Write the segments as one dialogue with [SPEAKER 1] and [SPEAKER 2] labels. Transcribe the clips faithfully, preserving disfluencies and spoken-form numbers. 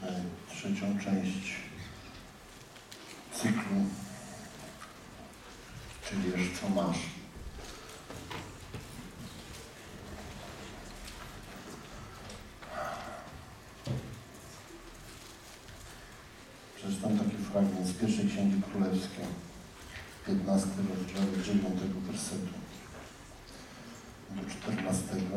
[SPEAKER 1] trzecią część cyklu, czyli Wiesz, co masz. Przeczytam taki fragment z pierwszej Księgi Królewskiej, piętnastego rozdziału, dziewiątego wersetu do czternastego.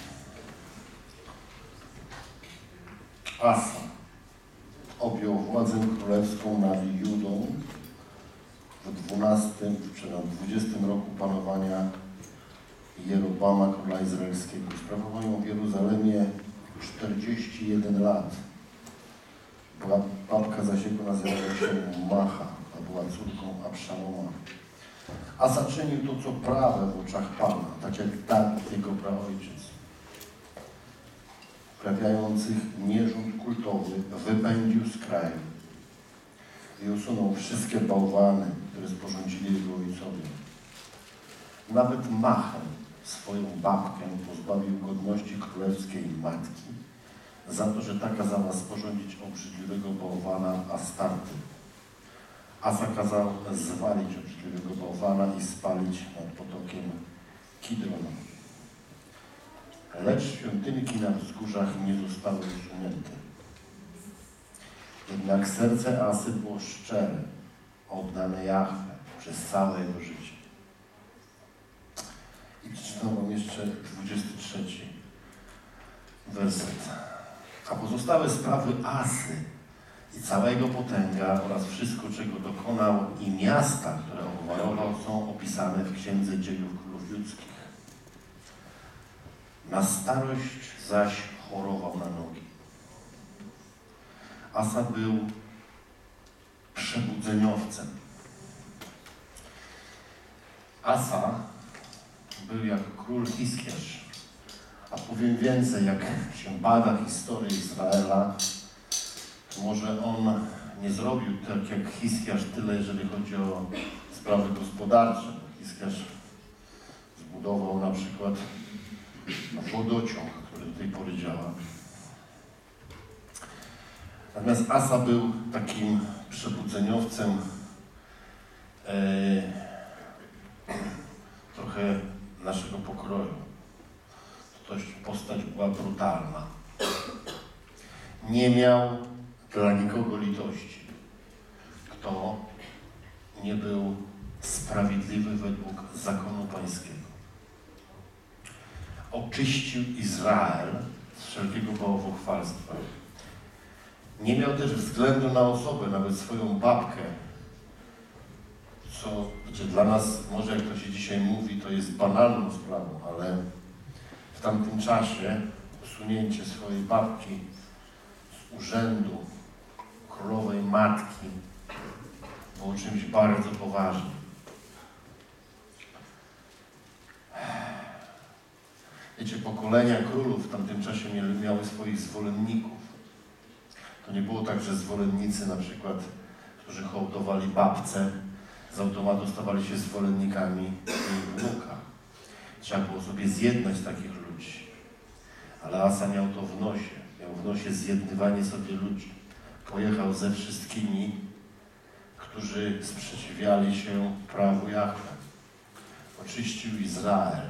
[SPEAKER 1] Asa objął władzę królewską nad Judą w dwunastym, przepraszam, dwudziestym roku panowania Jerobama, króla izraelskiego. Sprawował ją w Jeruzalemie czterdzieści jeden lat. Była babka zaś jego nazywała się Macha, a była córką Abszaloma. Asa czynił to, co prawe w oczach Pana, tak jak Dawid, jego praojciec. Wprawiających nierząd kultowy wypędził z kraju i usunął wszystkie bałwany, które sporządzili jego ojcowie. Nawet Machę, swoją babkę, pozbawił godności królewskiej matki za to, że ta kazała sporządzić obrzydliwego bałwana Astarty. Asa kazał zwalić obrzydliwego bałwana i spalić nad potokiem Kidron. Lecz świątynki na wzgórzach nie zostały usunięte. Jednak serce Asy było szczere, oddane Jahwe przez całe jego życie. I przeczytam wam jeszcze dwudziesty trzeci werset. A pozostałe sprawy Asy i cała jego potęga oraz wszystko, czego dokonał, i miasta, które obwarował, są opisane w Księdze Dziejów Królów Judzkich. Na starość zaś chorował na nogi. Asa był przebudzeniowcem. Asa był jak król Hiskiarz. A powiem więcej, jak się bada historię Izraela, to może on nie zrobił tak jak Hiskiarz tyle, jeżeli chodzi o sprawy gospodarcze. Hiskiarz zbudował na przykład wodociąg, który do tej pory działa. Natomiast Asa był takim przebudzeniowcem, e, trochę naszego pokroju. To postać była brutalna. Nie miał dla nikogo litości. Kto nie był sprawiedliwy według zakonu pańskiego. Oczyścił Izrael z wszelkiego bałwochwalstwa. Nie miał też względu na osobę, nawet swoją babkę, co wiecie, dla nas, może jak to się dzisiaj mówi, to jest banalną sprawą, ale w tamtym czasie usunięcie swojej babki z urzędu królowej matki było czymś bardzo poważnym. Wiecie, pokolenia królów w tamtym czasie miały swoich zwolenników. To nie było tak, że zwolennicy na przykład, którzy hołdowali babce, z automatu stawali się zwolennikami jej wnuka. Trzeba było sobie zjednać takich ludzi. Ale Asa miał to w nosie. Miał w nosie zjednywanie sobie ludzi. Pojechał ze wszystkimi, którzy sprzeciwiali się prawu Jahwe. Oczyścił Izrael.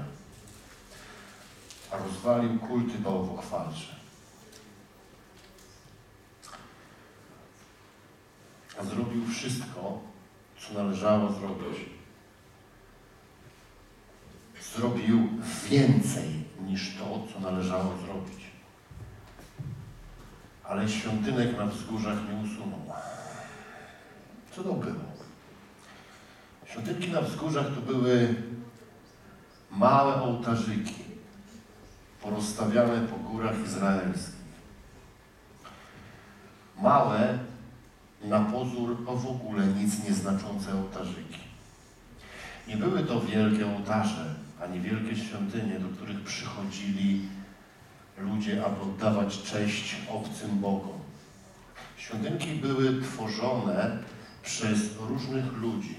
[SPEAKER 1] A rozwalił kulty bałwochwalcze. A zrobił wszystko, co należało zrobić. Zrobił więcej niż to, co należało zrobić. Ale świątynek na wzgórzach nie usunął. Co to było? Świątynki na wzgórzach to były małe ołtarzyki porozstawiane po górach izraelskich. Małe, na pozór w ogóle nic nieznaczące ołtarzyki. Nie były to wielkie ołtarze, ani wielkie świątynie, do których przychodzili ludzie, aby oddawać cześć obcym bogom. Świątynki były tworzone przez różnych ludzi,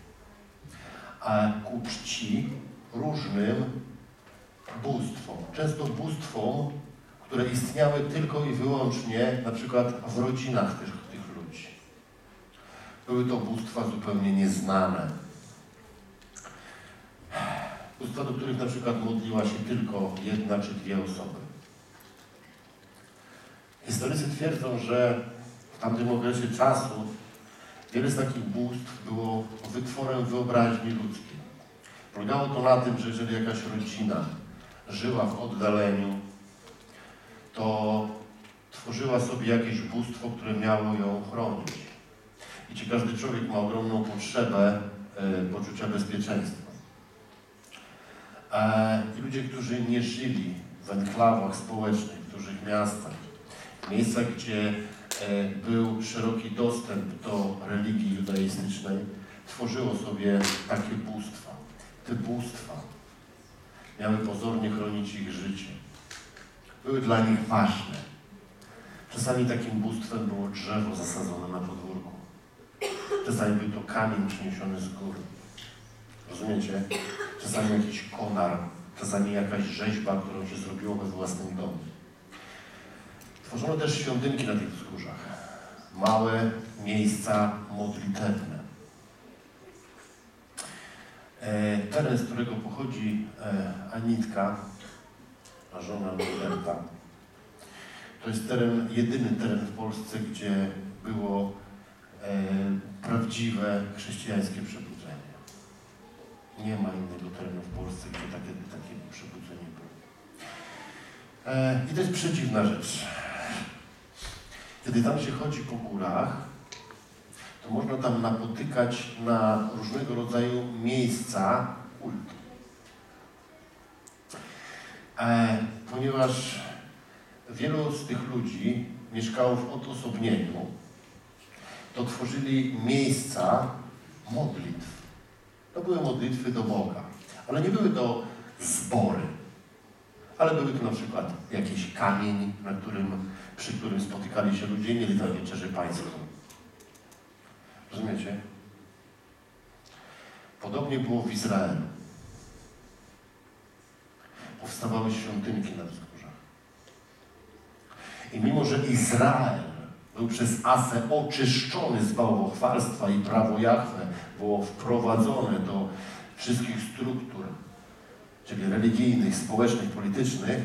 [SPEAKER 1] a ku czci różnym bóstwom. Często bóstwom, które istniały tylko i wyłącznie na przykład w rodzinach tych, tych ludzi. Były to bóstwa zupełnie nieznane. Bóstwa, do których na przykład modliła się tylko jedna czy dwie osoby. Historycy twierdzą, że w tamtym okresie czasu wiele z takich bóstw było wytworem wyobraźni ludzkiej. Polegało to na tym, że jeżeli jakaś rodzina żyła w oddaleniu, to tworzyła sobie jakieś bóstwo, które miało ją chronić. I ci każdy człowiek ma ogromną potrzebę e, poczucia bezpieczeństwa. E, I ludzie, którzy nie żyli w enklawach społecznych, w dużych miastach, w miejscach, gdzie e, był szeroki dostęp do religii judaistycznej, tworzyło sobie takie bóstwa. Te bóstwa miały pozornie chronić ich życie. Były dla nich ważne. Czasami takim bóstwem było drzewo zasadzone na podwórku. Czasami był to kamień przyniesiony z góry. Rozumiecie? Czasami jakiś konar, czasami jakaś rzeźba, którą się zrobiło we własnym domu. Tworzono też świątynki na tych wzgórzach. Małe miejsca modlitewne. E, teren, z którego pochodzi e, Anitka, a żona Roberta, to jest teren, jedyny teren w Polsce, gdzie było e, prawdziwe chrześcijańskie przebudzenie. Nie ma innego terenu w Polsce, gdzie takie, takie przebudzenie było. E, I to jest przedziwna rzecz. Kiedy tam się chodzi po górach, to można tam napotykać na różnego rodzaju miejsca kultu. E, ponieważ wielu z tych ludzi mieszkało w odosobnieniu, to tworzyli miejsca modlitw. To były modlitwy do Boga, ale nie były to zbory, ale były to na przykład jakiś kamień, na którym, przy którym spotykali się ludzie i mieli tam wieczerzę pańską. Rozumiecie? Podobnie było w Izraelu. Powstawały świątynki na wzgórzach. I mimo, że Izrael był przez Asę oczyszczony z bałwochwalstwa i prawo Jahwe było wprowadzone do wszystkich struktur, czyli religijnych, społecznych, politycznych,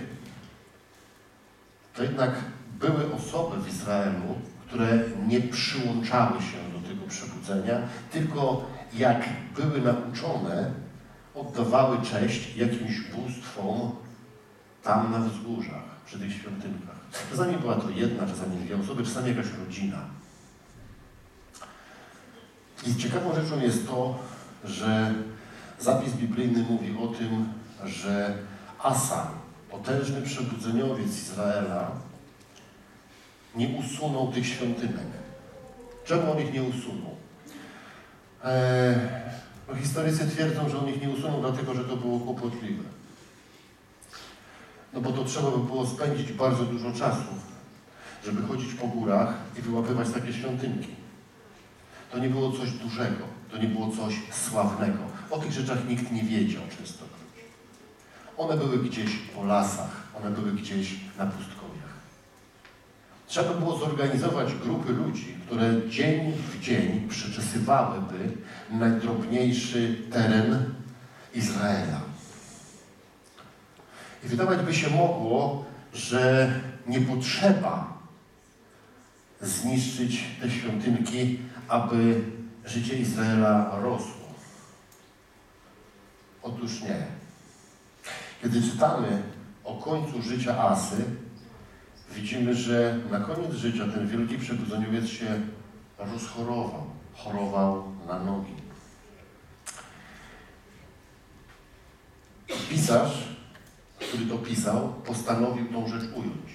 [SPEAKER 1] to jednak były osoby w Izraelu, które nie przyłączały się do tego przebudzenia, tylko jak były nauczone, oddawały cześć jakimś bóstwom tam na wzgórzach, przy tych świątynkach. Czasami była to jedna, czasami dwie osoby, czasami jakaś rodzina. I ciekawą rzeczą jest to, że zapis biblijny mówi o tym, że Asa, potężny przebudzeniowiec Izraela, nie usunął tych świątynek. Czemu on ich nie usunął? Eee, no historycy twierdzą, że on ich nie usunął, dlatego że to było kłopotliwe. No bo to trzeba by było spędzić bardzo dużo czasu, żeby chodzić po górach i wyłapywać takie świątynki. To nie było coś dużego, to nie było coś sławnego. O tych rzeczach nikt nie wiedział częstokroć. One były gdzieś po lasach, one były gdzieś na pustkowiach. Trzeba było zorganizować grupy ludzi, które dzień w dzień przeczesywałyby najdrobniejszy teren Izraela. I wydawać by się mogło, że nie potrzeba zniszczyć te świątynki, aby życie Izraela rosło. Otóż nie. Kiedy czytamy o końcu życia Asy, widzimy, że na koniec życia ten wielki przebudzeniowiec się rozchorował. Chorował na nogi. Pisarz, który to pisał, postanowił tą rzecz ująć.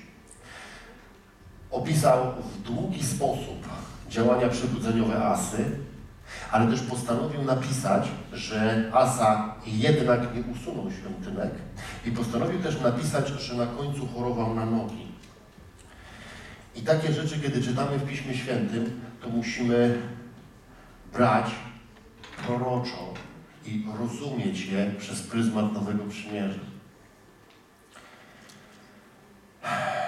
[SPEAKER 1] Opisał w długi sposób działania przebudzeniowe Asy, ale też postanowił napisać, że Asa jednak nie usunął świątynek i postanowił też napisać, że na końcu chorował na nogi. I takie rzeczy, kiedy czytamy w Piśmie Świętym, to musimy brać proroczo i rozumieć je przez pryzmat Nowego Przymierza.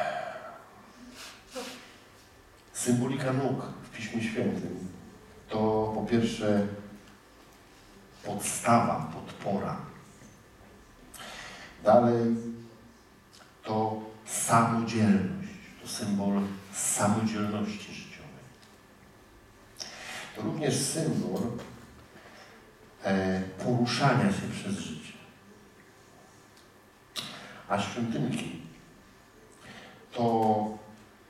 [SPEAKER 1] Symbolika nóg w Piśmie Świętym to po pierwsze podstawa, podpora. Dalej to samodzielność, to symbol samodzielności życiowej. To również symbol e, poruszania się przez życie. A świątynki to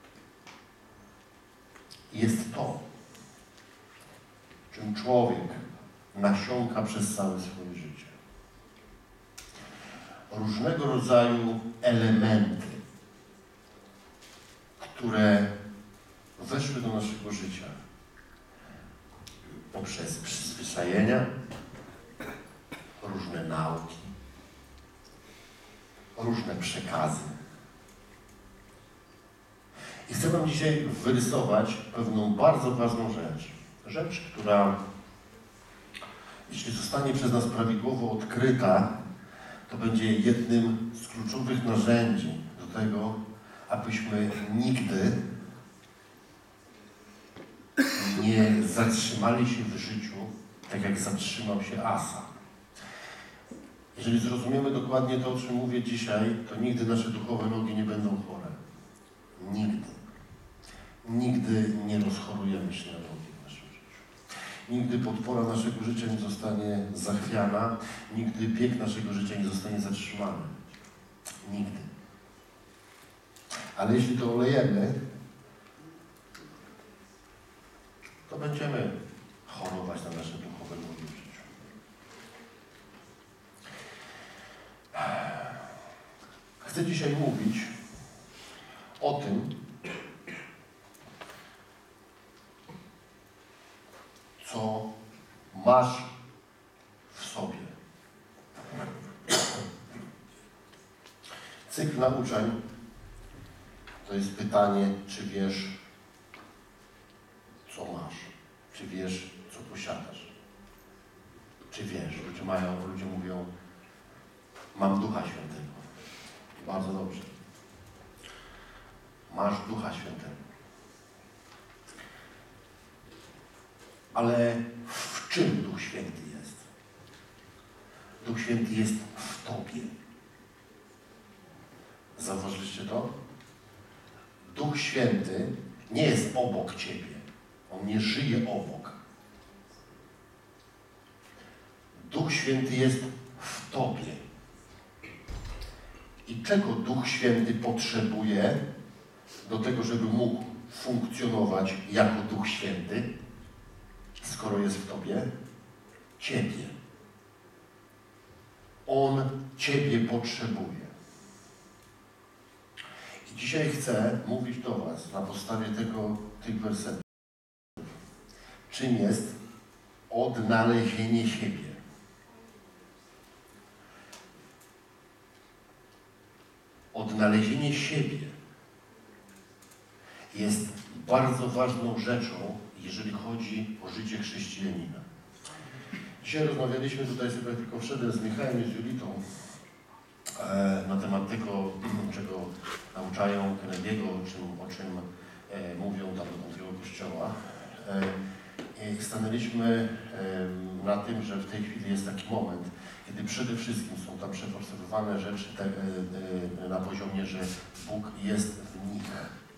[SPEAKER 1] jest to, czym człowiek nasiąka przez całe swoje życie. Różnego rodzaju elementy, które weszły do naszego życia poprzez przyzwyczajenia, różne nauki, różne przekazy. I chcę Wam dzisiaj wyrysować pewną bardzo ważną rzecz. Rzecz, która, jeśli zostanie przez nas prawidłowo odkryta, to będzie jednym z kluczowych narzędzi do tego, abyśmy nigdy nie zatrzymali się w życiu, tak jak zatrzymał się Asa. Jeżeli zrozumiemy dokładnie to, o czym mówię dzisiaj, to nigdy nasze duchowe nogi nie będą chore. Nigdy. Nigdy nie rozchorujemy się na nogi w naszym życiu. Nigdy podpora naszego życia nie zostanie zachwiana, nigdy bieg naszego życia nie zostanie zatrzymany. Nigdy. Ale jeśli to olejemy, to będziemy chorować na nasze duchowe nogi w życiu. Chcę dzisiaj mówić o tym, co masz w sobie. Cykl nauczeń to jest pytanie, czy wiesz, co masz, czy wiesz, co posiadasz. Czy wiesz, ludzie mają, ludzie mówią, mam Ducha Świętego. Bardzo dobrze. Masz Ducha Świętego. Ale w czym Duch Święty jest? Duch Święty jest w Tobie. Zauważyliście to? Duch Święty nie jest obok Ciebie. On nie żyje obok. Duch Święty jest w Tobie. I czego Duch Święty potrzebuje do tego, żeby mógł funkcjonować jako Duch Święty, skoro jest w Tobie? Ciebie. On Ciebie potrzebuje. I dzisiaj chcę mówić do Was na podstawie tego, tych wersetów, czym jest odnalezienie siebie. Odnalezienie siebie jest bardzo ważną rzeczą, jeżeli chodzi o życie chrześcijanina. Dzisiaj rozmawialiśmy tutaj, sobie tylko wszedłem z Michałem i z Julitą e, na temat tego, czego nauczają Kennedy'ego, o czym, o czym e, mówią tam do tego kościoła. E, I stanęliśmy e, na tym, że w tej chwili jest taki moment, kiedy przede wszystkim są tam przeforsowywane rzeczy te, e, e, na poziomie, że Bóg jest w nich.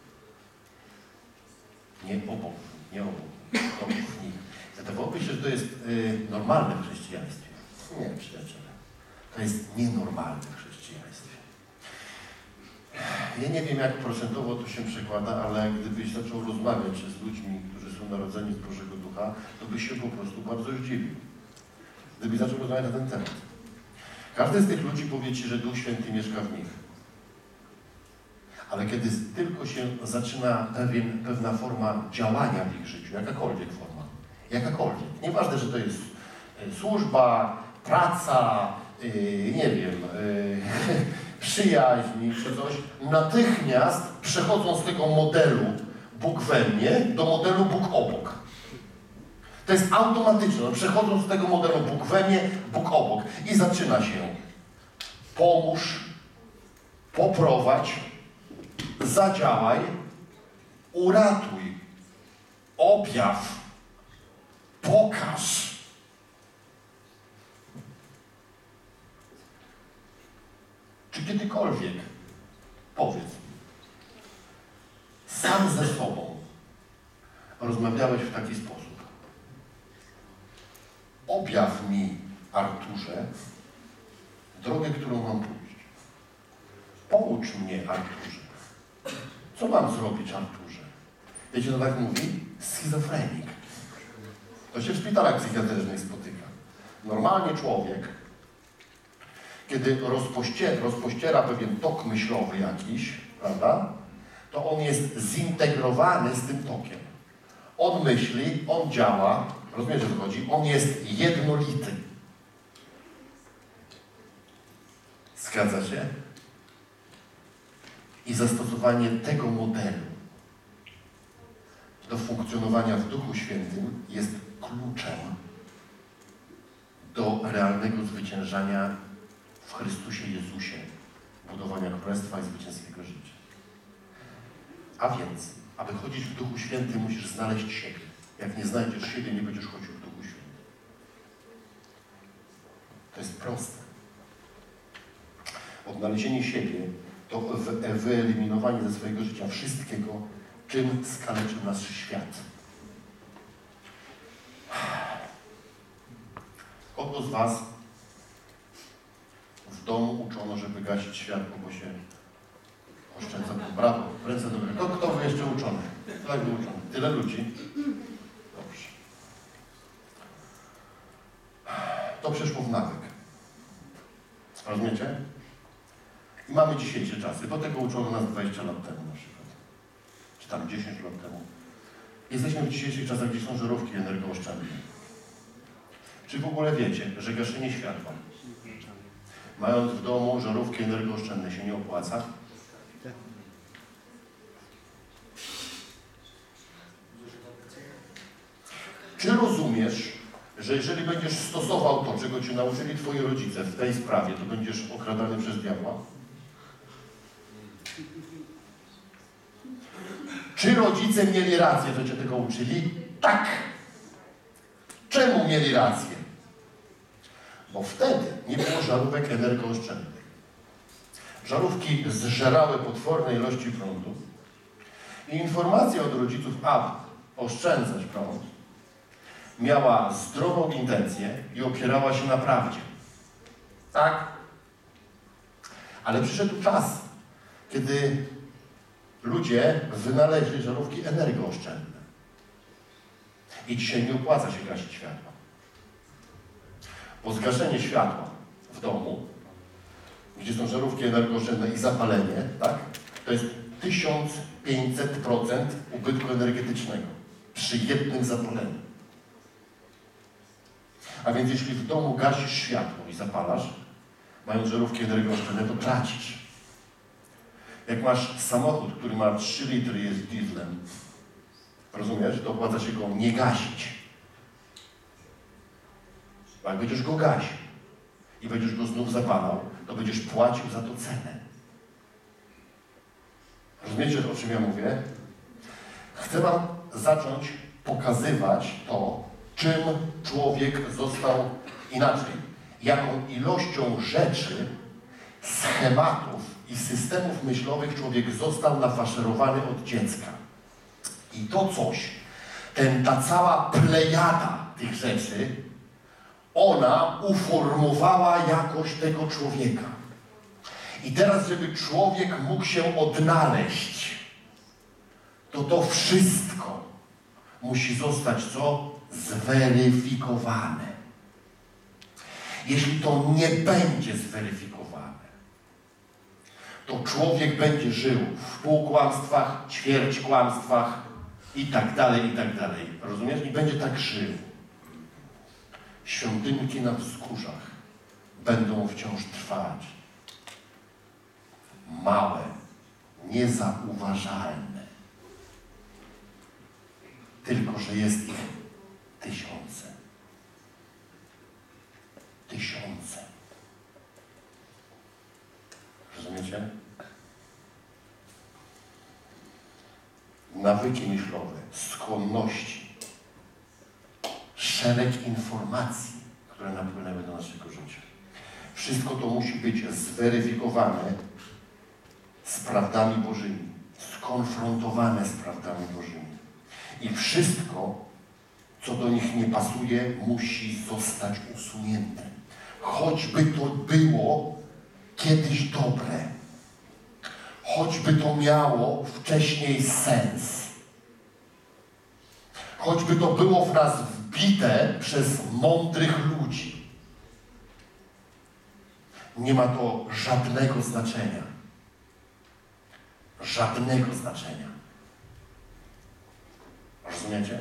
[SPEAKER 1] Nie obok, nie obok, to w nich. Wydawałoby się, że to jest y, normalne w chrześcijaństwie. Nie, przyjaciele. To jest nienormalne w chrześcijaństwie. Ja nie wiem, jak procentowo to się przekłada, ale gdybyś zaczął rozmawiać z ludźmi, którzy są narodzeni z Bożego Ducha, to byś się po prostu bardzo zdziwił. Gdybyś zaczął rozmawiać na ten temat. Każdy z tych ludzi powie Ci, że Duch Święty mieszka w nich. Ale kiedy tylko się zaczyna pewien, pewna forma działania w ich życiu, jakakolwiek forma, jakakolwiek, nieważne, że to jest służba, praca, yy, nie wiem, yy, przyjaźń czy coś, natychmiast przechodzą z tego modelu Bóg we mnie do modelu Bóg obok. To jest automatyczne, no, przechodzą z tego modelu Bóg we mnie, Bóg obok i zaczyna się pomóż, poprowadź, zadziałaj, uratuj. objaw, pokaż. Czy kiedykolwiek, powiedz, sam ze sobą rozmawiałeś w taki sposób? Objaw mi, Arturze, drogę, którą mam pójść. Poucz mnie, Arturze. Co mam zrobić, Arturze? Wiecie, to tak mówi? Schizofrenik. To się w szpitalach psychiatrycznych spotyka. Normalnie człowiek, kiedy rozpościera, rozpościera pewien tok myślowy jakiś, prawda, to on jest zintegrowany z tym tokiem. On myśli, on działa, rozumiecie, o co chodzi? On jest jednolity. Zgadza się? I zastosowanie tego modelu do funkcjonowania w Duchu Świętym jest kluczem do realnego zwyciężania w Chrystusie Jezusie, budowania Królestwa i zwycięskiego życia. A więc, aby chodzić w Duchu Świętym, musisz znaleźć siebie. Jak nie znajdziesz siebie, nie będziesz chodził w Duchu Świętym. To jest proste. Odnalezienie siebie to wyeliminowanie ze swojego życia wszystkiego, czym skaleczył nas świat. Kogo z was w domu uczono, żeby gasić światło, bo się oszczędza? Brawo, ręce do góry. Kto, kto był jeszcze uczony? Kto był uczony? Tyle ludzi? Dobrze. To przeszło w nawyk. Rozumiecie? I mamy dzisiejsze czasy. Do tego uczono nas dwadzieścia lat temu na przykład. Czy tam dziesięć lat temu. Jesteśmy w dzisiejszych czasach, gdzie są żarówki energooszczędne. Czy w ogóle wiecie, że gaszenie światła, mając w domu żarówki energooszczędne, się nie opłaca? Czy rozumiesz, że jeżeli będziesz stosował to, czego cię nauczyli twoi rodzice w tej sprawie, to będziesz okradany przez diabła? Czy rodzice mieli rację, że cię tego uczyli? Tak. Czemu mieli rację? Bo wtedy nie było żarówek energooszczędnych. Żarówki zżerały potworne ilości prądu i informacja od rodziców, aby oszczędzać prąd, miała zdrową intencję i opierała się na prawdzie. Tak? Ale przyszedł czas, kiedy ludzie wynaleźli żarówki energooszczędne. I dzisiaj nie opłaca się gasić światła. Bo zgaszenie światła w domu, gdzie są żarówki energooszczędne i zapalenie, tak, to jest tysiąc pięćset procent ubytku energetycznego przy jednym zapaleniu. A więc jeśli w domu gasisz światło i zapalasz, mając żarówki energooszczędne, to tracisz. Jak masz samochód, który ma trzy litry i jest dieslem, rozumiesz, to opłaca się go nie gasić. Bo jak będziesz go gasił i będziesz go znów zapalał, to będziesz płacił za to cenę. Rozumiecie, o czym ja mówię? Chcę wam zacząć pokazywać to, czym człowiek został inaczej. Jaką ilością rzeczy, schematów i systemów myślowych człowiek został nafaszerowany od dziecka. I to coś, ten, ta cała plejada tych rzeczy, ona uformowała jakość tego człowieka. I teraz, żeby człowiek mógł się odnaleźć, to to wszystko musi zostać co? Zweryfikowane. Jeśli to nie będzie zweryfikowane, to człowiek będzie żył w półkłamstwach, ćwierć kłamstwach i tak dalej, i tak dalej. Rozumiesz? I będzie tak żył. Świątynki na wzgórzach będą wciąż trwać. Małe, niezauważalne. Tylko że jest ich tysiące. Tysiące. Rozumiecie? Na nawyki myślowe, skłonności, szereg informacji, które napłynęły do naszego życia. Wszystko to musi być zweryfikowane z prawdami Bożymi, skonfrontowane z prawdami Bożymi. I wszystko, co do nich nie pasuje, musi zostać usunięte. Choćby to było kiedyś dobre. Choćby to miało wcześniej sens. Choćby to było w nas wbite przez mądrych ludzi. Nie ma to żadnego znaczenia. Żadnego znaczenia. Rozumiecie?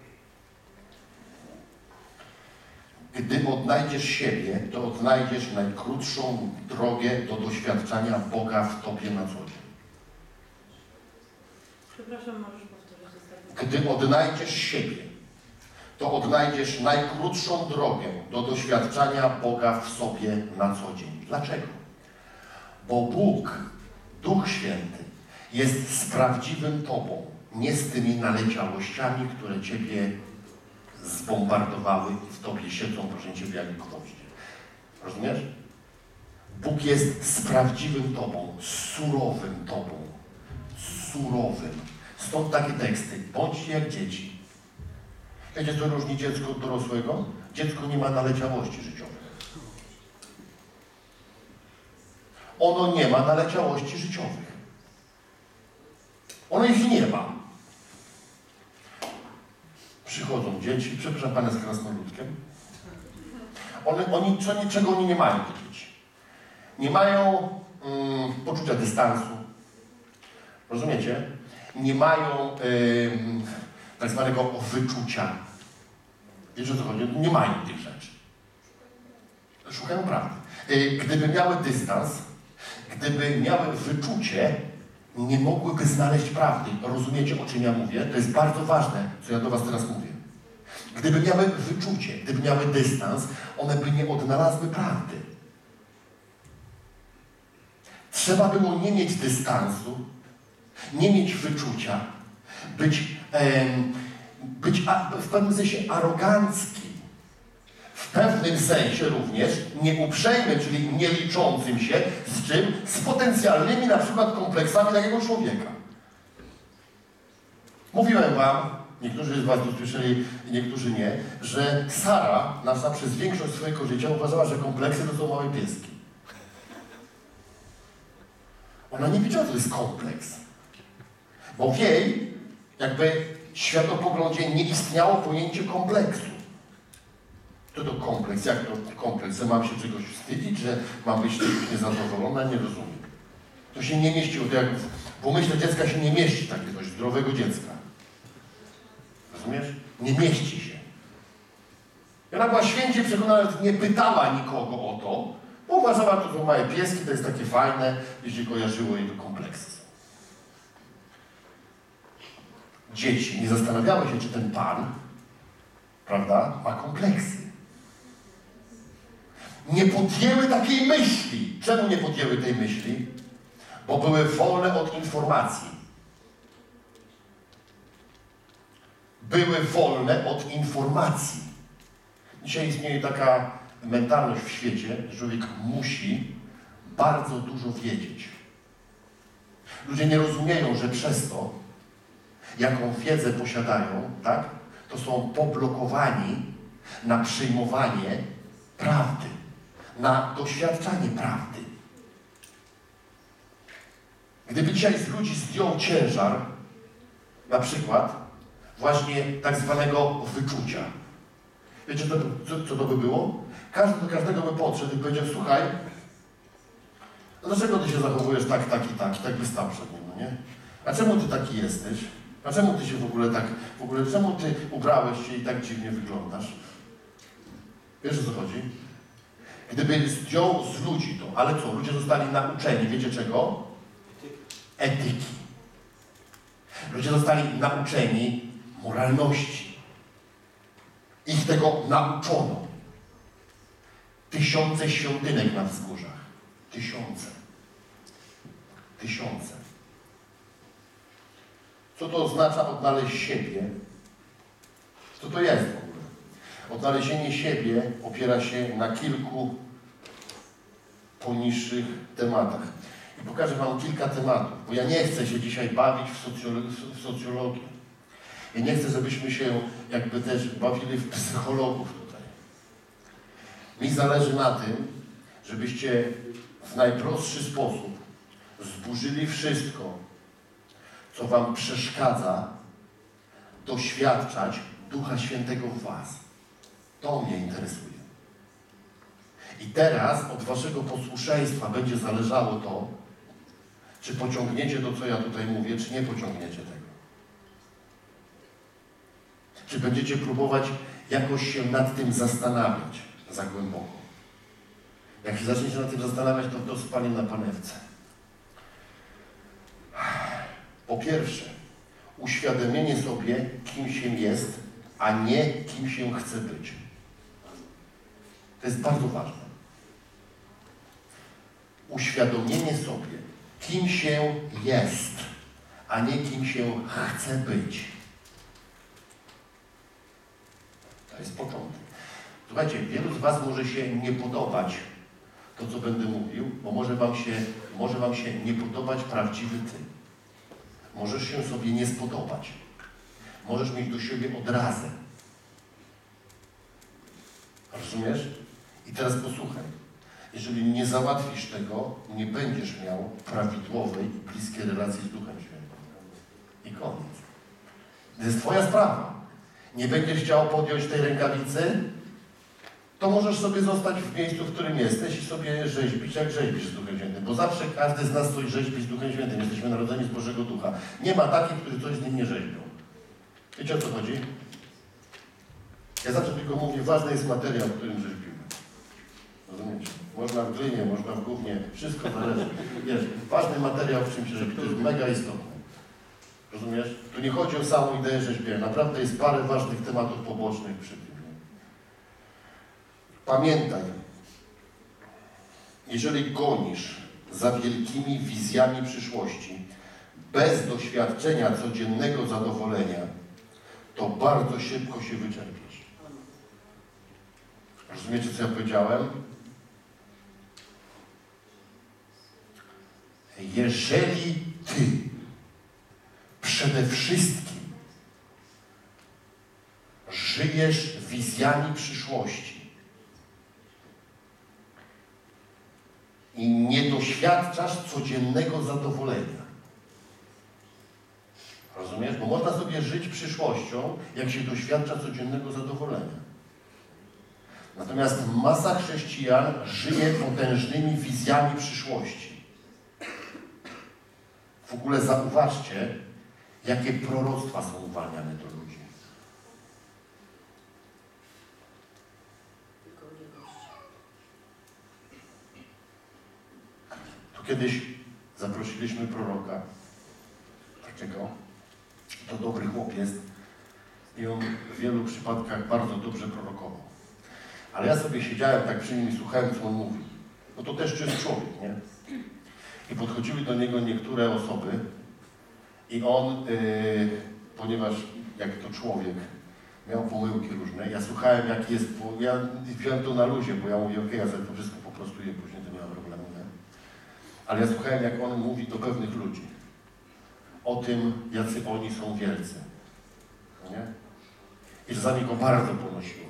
[SPEAKER 1] Gdy odnajdziesz siebie, to odnajdziesz najkrótszą drogę do doświadczania Boga w Tobie na co dzień.
[SPEAKER 2] Przepraszam, możesz powtórzyć ostatnią.
[SPEAKER 1] Gdy odnajdziesz siebie, to odnajdziesz najkrótszą drogę do doświadczania Boga w sobie na co dzień. Dlaczego? Bo Bóg, Duch Święty, jest z prawdziwym Tobą, nie z tymi naleciałościami, które Ciebie zbombardowały i w Tobie siedzą, proszę Ciebie, jak gwoździe. Rozumiesz? Bóg jest z prawdziwym Tobą, z surowym Tobą. Surowym. Stąd takie teksty. Bądźcie jak dzieci. Wiecie, co różni dziecko od dorosłego? Dziecko nie ma naleciałości życiowych. Ono nie ma naleciałości życiowych. Ono ich nie ma. Przychodzą dzieci, przepraszam Pana z krasnoludkiem. One, oni, co, czego oni nie mają, te dzieci? Nie mają mm, poczucia dystansu. Rozumiecie? Nie mają ym, tak zwanego wyczucia. Wiecie, o co chodzi? Nie mają tych rzeczy. Szukają prawdy. Yy, gdyby miały dystans, gdyby miały wyczucie, nie mogłyby znaleźć prawdy. Rozumiecie, o czym ja mówię? To jest bardzo ważne, co ja do Was teraz mówię. Gdyby miały wyczucie, gdyby miały dystans, one by nie odnalazły prawdy. Trzeba było nie mieć dystansu, nie mieć wyczucia, być, em, być a, w pewnym sensie arogancki, w pewnym sensie również nieuprzejmy, czyli nie liczącym się z czym? Z potencjalnymi na przykład kompleksami takiego człowieka. Mówiłem Wam, niektórzy z Was to słyszeli, niektórzy nie, że Sara, nasza przez większość swojego życia uważała, że kompleksy to są małe pieski. Ona nie wiedziała, co to jest kompleks. Bo w jej jakby światopoglądzie nie istniało pojęcie kompleksu. Co to kompleks? Jak to kompleks? Że mam się czegoś wstydzić, że mam być czegoś niezadowolona? Nie rozumiem. To się nie mieściło. To jak w umyśle dziecka się nie mieści takie coś, zdrowego dziecka. Rozumiesz? Nie mieści się. I ona była święcie przekonana, że nie pytała nikogo o to, bo uważała, że to są małe pieski, to jest takie fajne, jeśli kojarzyło jej to kompleksy. Dzieci nie zastanawiały się, czy ten Pan, prawda, ma kompleksy. Nie podjęły takiej myśli. Czemu nie podjęły tej myśli? Bo były wolne od informacji. Były wolne od informacji. Dzisiaj istnieje taka mentalność w świecie, że człowiek musi bardzo dużo wiedzieć. Ludzie nie rozumieją, że przez to, jaką wiedzę posiadają, tak, to są poblokowani na przyjmowanie prawdy, na doświadczanie prawdy. Gdyby dzisiaj z ludzi zdjął ciężar, na przykład właśnie tak zwanego wyczucia. Wiecie, co, co, co to by było? Każdy do każdego by podszedł i powiedział: słuchaj, dlaczego ty się zachowujesz tak, tak i tak, i tak by stał przed nim, no nie? A czemu ty taki jesteś? A czemu ty się w ogóle tak, w ogóle czemu ty ubrałeś się i tak dziwnie wyglądasz? Wiesz, o co chodzi? Gdyby zdjął z ludzi to, ale co? Ludzie zostali nauczeni, wiecie czego? Etyki. Ludzie zostali nauczeni moralności. Ich tego nauczono. Tysiące świątynek na wzgórzach. Tysiące. Tysiące. Co to oznacza odnaleźć siebie? Co to jest w ogóle? Odnalezienie siebie opiera się na kilku poniższych tematach. I pokażę wam kilka tematów, bo ja nie chcę się dzisiaj bawić w, socjolo w socjologię. Ja nie chcę, żebyśmy się jakby też bawili w psychologów tutaj. Mi zależy na tym, żebyście w najprostszy sposób zburzyli wszystko, co wam przeszkadza doświadczać Ducha Świętego w was. To mnie interesuje. I teraz od waszego posłuszeństwa będzie zależało to, czy pociągniecie to, co ja tutaj mówię, czy nie pociągniecie tego. Czy będziecie próbować jakoś się nad tym zastanawiać za głęboko. Jak się zaczniecie nad tym zastanawiać, to to spanie na panewce. Po pierwsze, uświadomienie sobie, kim się jest, a nie kim się chce być. To jest bardzo ważne. Uświadomienie sobie, kim się jest, a nie kim się chce być. To jest początek. Słuchajcie, wielu z was może się nie podobać to, co będę mówił, bo może wam się, może wam się nie podobać prawdziwy ty. Możesz się sobie nie spodobać. Możesz mieć do siebie odrazę. Rozumiesz? I teraz posłuchaj. Jeżeli nie załatwisz tego, nie będziesz miał prawidłowej, bliskiej relacji z Duchem Świętym. I koniec. To jest twoja sprawa. Nie będziesz chciał podjąć tej rękawicy, to możesz sobie zostać w miejscu, w którym jesteś i sobie rzeźbić, jak rzeźbisz z Duchem Świętym. Bo zawsze każdy z nas coś rzeźbi z Duchem Świętym. Jesteśmy narodzeni z Bożego Ducha. Nie ma takich, którzy coś z nim nie rzeźbią. Wiecie, o co chodzi? Ja zawsze tylko mówię, ważny jest materiał, w którym rzeźbimy. Rozumiecie? Można w glinie, można w gównie, wszystko zależy. Wiesz, ważny materiał, w czym się rzeźbi. To jest mega istotne. Rozumiesz? Tu nie chodzi o samą ideę rzeźbienia. Naprawdę jest parę ważnych tematów pobocznych przy tym. Pamiętaj, jeżeli gonisz za wielkimi wizjami przyszłości, bez doświadczenia codziennego zadowolenia, to bardzo szybko się wyczerpiesz. Rozumiecie, co ja powiedziałem? Jeżeli ty przede wszystkim żyjesz wizjami przyszłości i nie doświadczasz codziennego zadowolenia. Rozumiesz? Bo można sobie żyć przyszłością, jak się doświadcza codziennego zadowolenia. Natomiast masa chrześcijan żyje potężnymi wizjami przyszłości. W ogóle zauważcie, jakie proroctwa są uwalniane do ludzi. Tu kiedyś zaprosiliśmy proroka takiego, to dobry chłop jest i on w wielu przypadkach bardzo dobrze prorokował. Ale ja sobie siedziałem tak przy nim i słuchałem, co on mówi. No to też jest człowiek, nie? I podchodziły do niego niektóre osoby i on, yy, ponieważ jak to człowiek, miał pomyłki różne, ja słuchałem, jak jest, bo ja wziąłem to na luzie, bo ja mówię, okej, okay, ja sobie to wszystko poprostuję, później to nie ma problemu, nie? Ale ja słuchałem, jak on mówi do pewnych ludzi o tym, jacy oni są wielcy, nie? I czasami go bardzo ponosiło.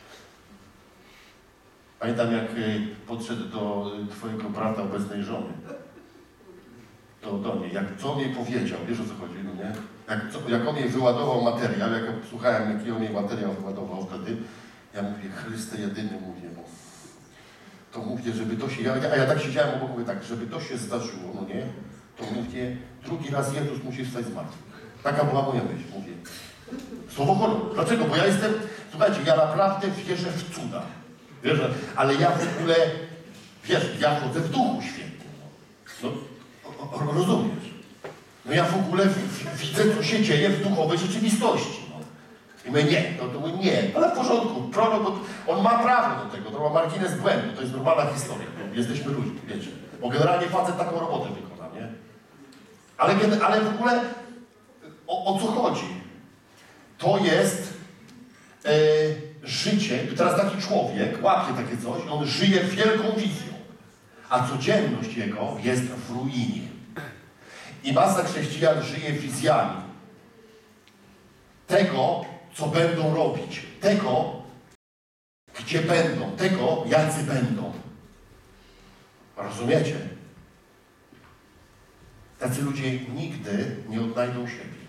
[SPEAKER 1] Pamiętam, jak podszedł do twojego brata, obecnej żony, to do niej, jak co on jej powiedział, wiesz, o co chodzi, no nie? Jak, co, jak on jej wyładował materiał, jak ja słuchałem, jaki on jej materiał wyładował wtedy, ja mówię, Chryste jedyny, mówię, no. To mówię, żeby to się, ja, a ja tak siedziałem obok, mówię tak, żeby to się zdarzyło, no nie? To mówię, drugi raz Jezus musi wstać z martwych. Taka była moja myśl, mówię. Słowo honoru. Dlaczego? Bo ja jestem, słuchajcie, ja naprawdę wierzę w cuda. Wiesz, ale ja w ogóle, wiesz, ja chodzę w Duchu Świętym. No, o, o, rozumiesz? No ja w ogóle w, w, widzę, co się dzieje w duchowej rzeczywistości. No. I my nie, no to my nie, ale w porządku, prorok, on ma prawo do tego, to ma margines błędu, to jest normalna historia, no, jesteśmy ludźmi, wiecie. Bo generalnie facet taką robotę wykona, nie? Ale, ale w ogóle o, o co chodzi? To jest e, życie, teraz taki człowiek łapie takie coś, on żyje wielką wizją, a codzienność jego jest w ruinie. I masa chrześcijan żyje wizjami tego, co będą robić, tego, gdzie będą, tego, jacy będą. Rozumiecie? Tacy ludzie nigdy nie odnajdą siebie.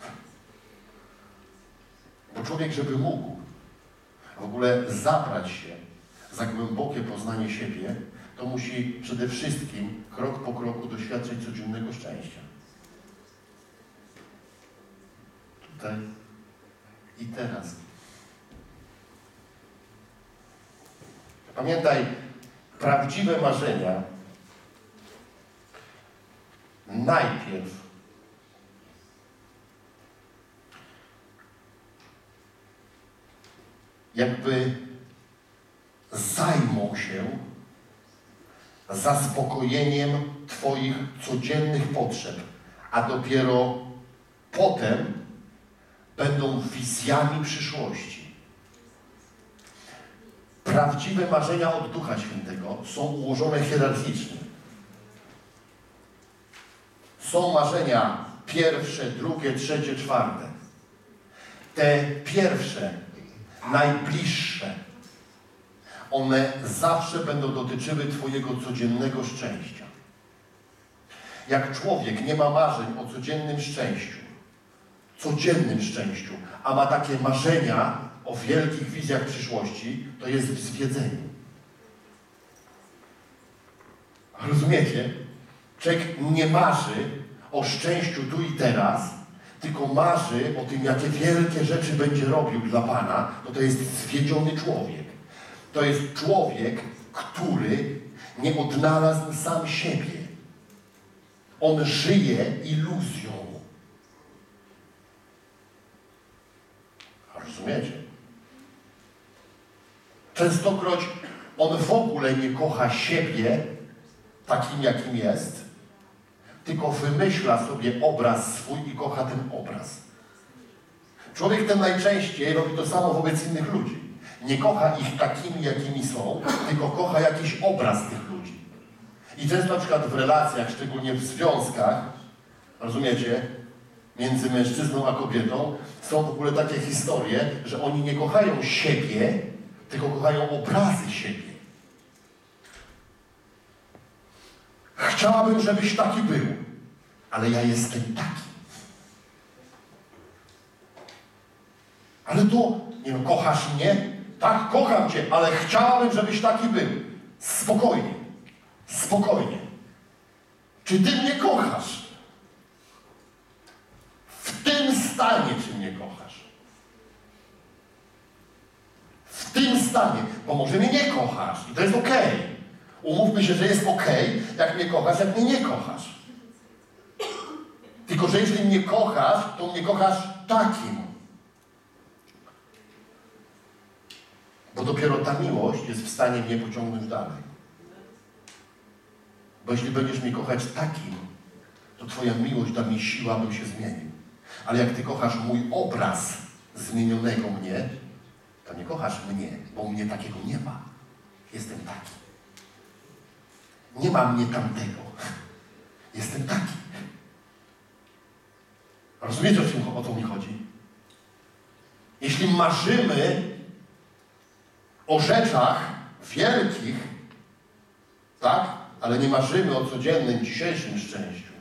[SPEAKER 1] Bo człowiek, żeby mógł w ogóle zabrać się za głębokie poznanie siebie, to musi przede wszystkim krok po kroku doświadczyć codziennego szczęścia. Tutaj i teraz. Pamiętaj, prawdziwe marzenia najpierw jakby zajmą się zaspokojeniem Twoich codziennych potrzeb, a dopiero potem będą wizjami przyszłości. Prawdziwe marzenia od Ducha Świętego są ułożone hierarchicznie. Są marzenia pierwsze, drugie, trzecie, czwarte. Te pierwsze, najbliższe, one zawsze będą dotyczyły Twojego codziennego szczęścia. Jak człowiek nie ma marzeń o codziennym szczęściu, codziennym szczęściu, a ma takie marzenia o wielkich wizjach przyszłości, to jest w zwiedzeniu. Rozumiecie? Człowiek nie marzy o szczęściu tu i teraz, tylko marzy o tym, jakie wielkie rzeczy będzie robił dla Pana, to to jest zwiedziony człowiek. To jest człowiek, który nie odnalazł sam siebie. On żyje iluzją. Rozumiecie? Częstokroć on w ogóle nie kocha siebie takim, jakim jest, tylko wymyśla sobie obraz swój i kocha ten obraz. Człowiek ten najczęściej robi to samo wobec innych ludzi. Nie kocha ich takimi, jakimi są, tylko kocha jakiś obraz tych ludzi. I często na przykład w relacjach, szczególnie w związkach, rozumiecie, między mężczyzną a kobietą, są w ogóle takie historie, że oni nie kochają siebie, tylko kochają obrazy siebie. Chciałabym, żebyś taki był, ale ja jestem taki. Ale to, nie no, kochasz mnie? Tak, kocham Cię, ale chciałabym, żebyś taki był. Spokojnie, spokojnie. Czy Ty mnie kochasz? W tym stanie, czy mnie kochasz? W tym stanie, bo może mnie nie kochasz i to jest okej. Okay. Umówmy się, że jest okej, okay, jak mnie kochasz, jak mnie nie kochasz. Tylko, że jeśli mnie kochasz, to mnie kochasz takim. Bo dopiero ta miłość jest w stanie mnie pociągnąć dalej. Bo jeśli będziesz mnie kochać takim, to Twoja miłość da mi siłę, abym się zmienił. Ale jak Ty kochasz mój obraz zmienionego mnie, to nie kochasz mnie, bo mnie takiego nie ma. Jestem taki. Nie ma mnie tamtego. Jestem taki. Rozumiecie, o, czym, o co mi chodzi? Jeśli marzymy o rzeczach wielkich, tak? Ale nie marzymy o codziennym, dzisiejszym szczęściu,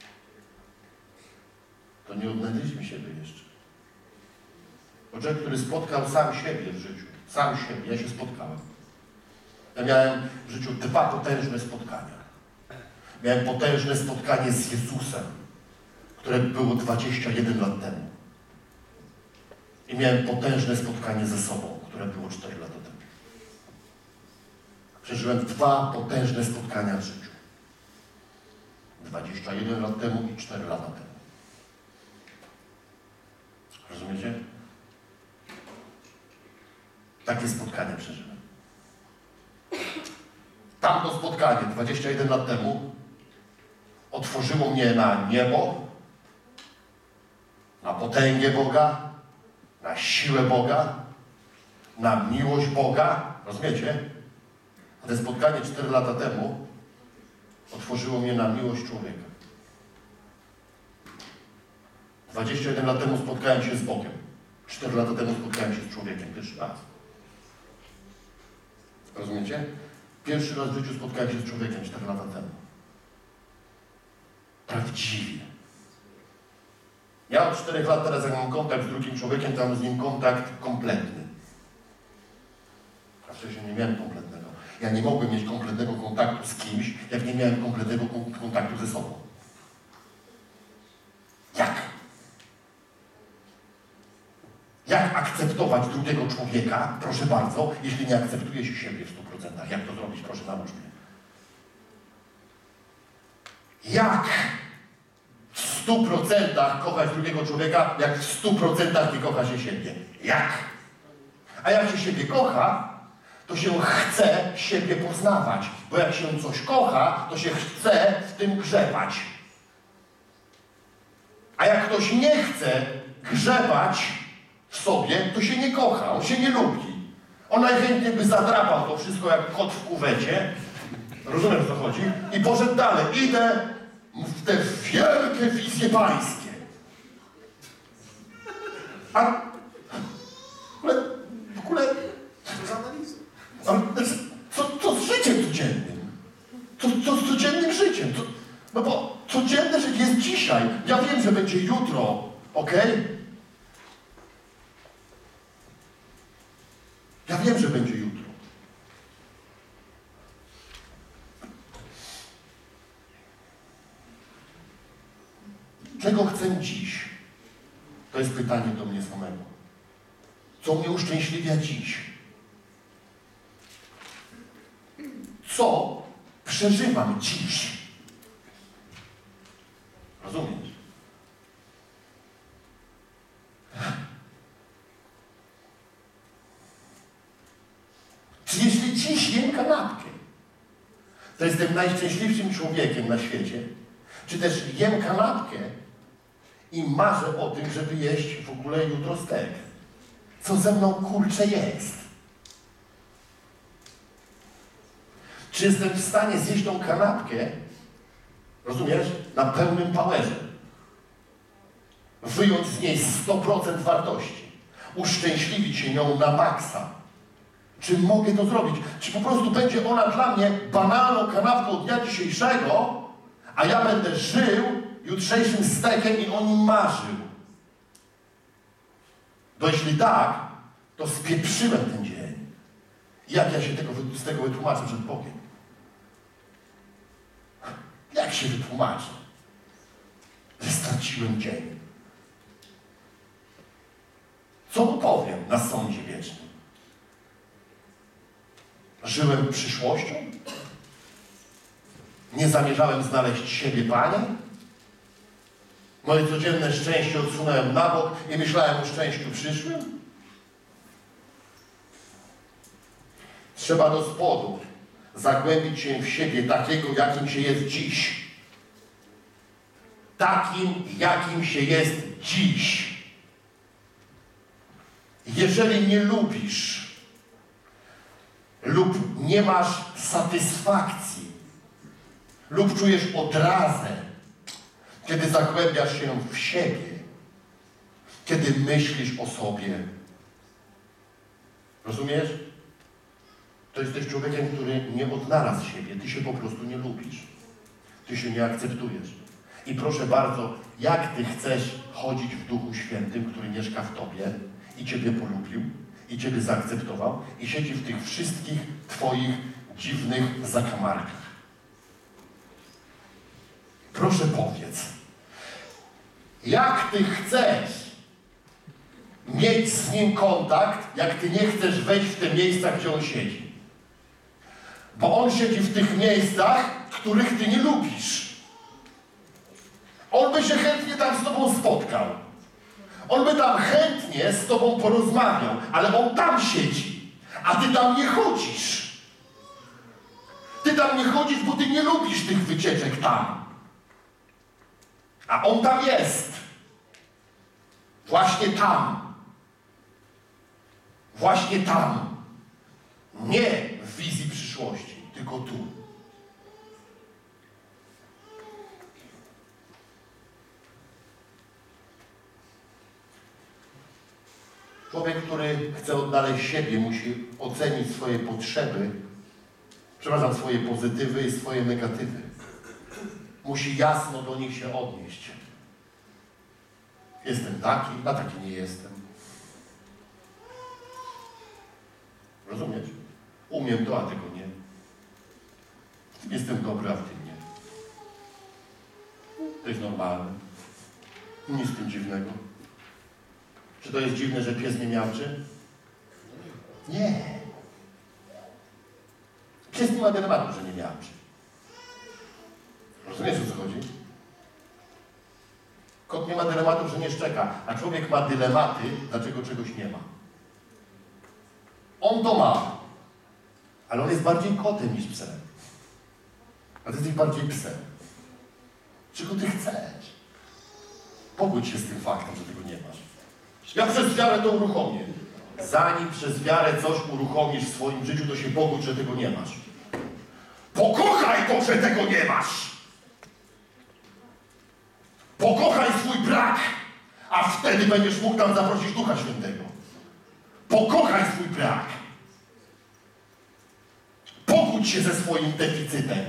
[SPEAKER 1] to nie odnaleźliśmy siebie jeszcze. Bo człowiek, który spotkał sam siebie w życiu, sam siebie, ja się spotkałem. Ja miałem w życiu dwa potężne spotkania. Miałem potężne spotkanie z Jezusem, które było dwadzieścia jeden lat temu. I miałem potężne spotkanie ze sobą, które było cztery lata temu. Przeżyłem dwa potężne spotkania w życiu. dwadzieścia jeden lat temu i cztery lata temu. Rozumiecie? Takie spotkania przeżyłem. Tamto spotkanie dwadzieścia jeden lat temu otworzyło mnie na niebo, potęgę Boga, na siłę Boga, na miłość Boga. Rozumiecie? A to spotkanie cztery lata temu otworzyło mnie na miłość człowieka. dwadzieścia jeden lat temu spotkałem się z Bogiem. cztery lata temu spotkałem się z człowiekiem. Pierwszy raz. Rozumiecie? Pierwszy raz w życiu spotkałem się z człowiekiem cztery lata temu. Prawdziwie. Ja od czterech lat teraz, jak mam kontakt z drugim człowiekiem, to mam z nim kontakt kompletny. A wcześniej nie miałem kompletnego. Ja nie mogłem mieć kompletnego kontaktu z kimś, jak nie miałem kompletnego kontaktu ze sobą. Jak? Jak akceptować drugiego człowieka, proszę bardzo, jeśli nie akceptuje się siebie w stu procentach? Jak to zrobić? Proszę, naucz mnie. Jak w stu procentach kochać drugiego człowieka, jak w stu procentach nie kocha się siebie? Jak? A jak się siebie kocha, to się chce siebie poznawać, bo jak się coś kocha, to się chce w tym grzebać. A jak ktoś nie chce grzebać w sobie, to się nie kocha, on się nie lubi. On najchętniej by zadrapał to wszystko jak kot w kuwecie, rozumiem, o co chodzi, i poszedł dalej. Idę w te wielkie wizje pańskie. A ale w ogóle ale co, co z życiem codziennym? Co, co z codziennym życiem? Co, no bo codzienne życie jest dzisiaj. Ja wiem, że będzie jutro, ok? Ja wiem, że będzie jutro. Czego chcę dziś? To jest pytanie do mnie samego. Co mnie uszczęśliwia dziś? Co przeżywam dziś? Rozumiesz? Czy jeśli dziś jem kanapkę, to jestem najszczęśliwszym człowiekiem na świecie? Czy też jem kanapkę i marzę o tym, żeby jeść w ogóle jutro stek? Co ze mną, kurczę, jest? Czy jestem w stanie zjeść tą kanapkę, rozumiesz, na pełnym powerze? Wyjąć z niej sto procent wartości. Uszczęśliwić się nią na maksa. Czy mogę to zrobić? Czy po prostu będzie ona dla mnie banalną kanapką dnia dzisiejszego, a ja będę żył jutrzejszym stekiem i o nim marzył? Bo jeśli tak, to spieprzyłem ten dzień. Jak ja się tego, z tego wytłumaczę przed Bogiem? Jak się wytłumaczę, że straciłem dzień? Co mu powiem na sądzie wiecznym? Żyłem przyszłością? Nie zamierzałem znaleźć siebie, Panie? Moje codzienne szczęście odsunąłem na bok i myślałem o szczęściu przyszłym? Trzeba do spodu zagłębić się w siebie takiego, jakim się jest dziś. Takim, jakim się jest dziś. Jeżeli nie lubisz lub nie masz satysfakcji lub czujesz odrazę, kiedy zagłębiasz się w siebie, kiedy myślisz o sobie, rozumiesz? To jesteś człowiekiem, który nie odnalazł siebie. Ty się po prostu nie lubisz. Ty się nie akceptujesz. I proszę bardzo, jak ty chcesz chodzić w Duchu Świętym, który mieszka w tobie i ciebie polubił, i ciebie zaakceptował, i siedzi w tych wszystkich twoich dziwnych zakamarkach. Proszę powiedz, jak ty chcesz mieć z nim kontakt, jak ty nie chcesz wejść w te miejsca, gdzie on siedzi? Bo on siedzi w tych miejscach, których ty nie lubisz. On by się chętnie tam z tobą spotkał. On by tam chętnie z tobą porozmawiał, ale on tam siedzi, a ty tam nie chodzisz. Ty tam nie chodzisz, bo ty nie lubisz tych wycieczek tam. A on tam jest. Właśnie tam. Właśnie tam. Nie w wizji przyszłości, tylko tu. Człowiek, który chce odnaleźć siebie, musi ocenić swoje potrzeby, przepraszam, swoje pozytywy i swoje negatywy. Musi jasno do nich się odnieść. Jestem taki, a taki nie jestem. Rozumiesz? Umiem to, a tego nie. Jestem dobry, a w tym nie. To jest normalne. Nic z tym dziwnego. Czy to jest dziwne, że pies nie miałczy? Nie. Pies nie ma dylematu, że nie miałczy. Rozumiesz, o co chodzi? Kot nie ma dylematu, że nie szczeka, a człowiek ma dylematy, dlaczego czegoś nie ma. On to ma, ale on jest bardziej kotem niż psem. A ty jesteś bardziej psem. Czego ty chcesz? Pogódź się z tym faktem, że tego nie masz. Ja przez wiarę to uruchomię. Zanim przez wiarę coś uruchomisz w swoim życiu, to się pogódź, że tego nie masz. Pokochaj to, że tego nie masz. Pokochaj swój brak, a wtedy będziesz mógł tam zaprosić Ducha Świętego. Pokochaj swój brak. Pogódź się ze swoim deficytem,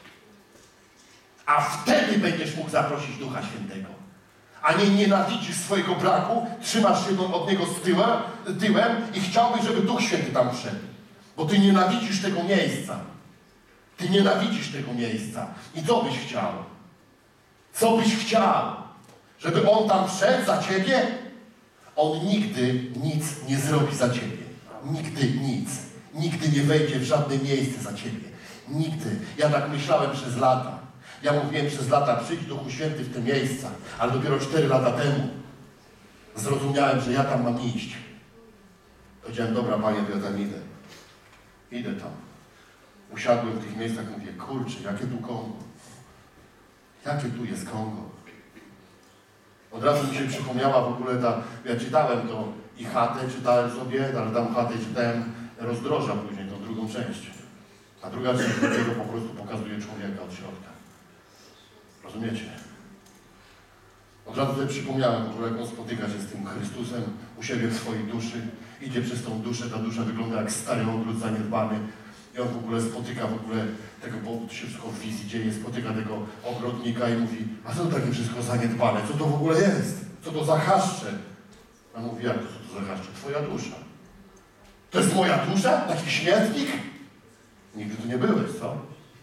[SPEAKER 1] a wtedy będziesz mógł zaprosić Ducha Świętego. A nie nienawidzisz swojego braku, trzymasz się od niego z tyłem, tyłem i chciałbyś, żeby Duch Święty tam wszedł. Bo ty nienawidzisz tego miejsca. Ty nienawidzisz tego miejsca. I co byś chciał? Co byś chciał? Żeby On tam wszedł za ciebie? On nigdy nic nie zrobi za ciebie. Nigdy nic. Nigdy nie wejdzie w żadne miejsce za ciebie. Nigdy. Ja tak myślałem przez lata. Ja mówiłem przez lata, przyjdź Duchu Święty w te miejsca, ale dopiero cztery lata temu zrozumiałem, że ja tam mam iść. Powiedziałem, dobra Panie, to ja tam idę. Idę tam. Usiadłem w tych miejscach i mówię, kurczę, jakie tu Kongo. Jakie tu jest Kongo. Od razu mi się przypomniała w ogóle ta, ja czytałem to i chatę, czytałem sobie, ale tam chatę czytałem Rozdroża później, tą drugą część. A druga część tego po prostu pokazuje człowieka od środka. Rozumiecie? Od razu sobie przypomniałem w ogóle, jak on spotyka się z tym Chrystusem u siebie w swojej duszy. Idzie przez tą duszę, ta dusza wygląda jak stary ogród zaniedbany. I on w ogóle spotyka w ogóle tego, bo to się wszystko w wizji dzieje, spotyka tego ogrodnika i mówi, a co to takie wszystko zaniedbane? Co to w ogóle jest? Co to za chaszcze? A on mówi, jak to, co to za chaszcze? Twoja dusza. To jest moja dusza? Taki śmietnik? Nigdy tu nie byłeś, co?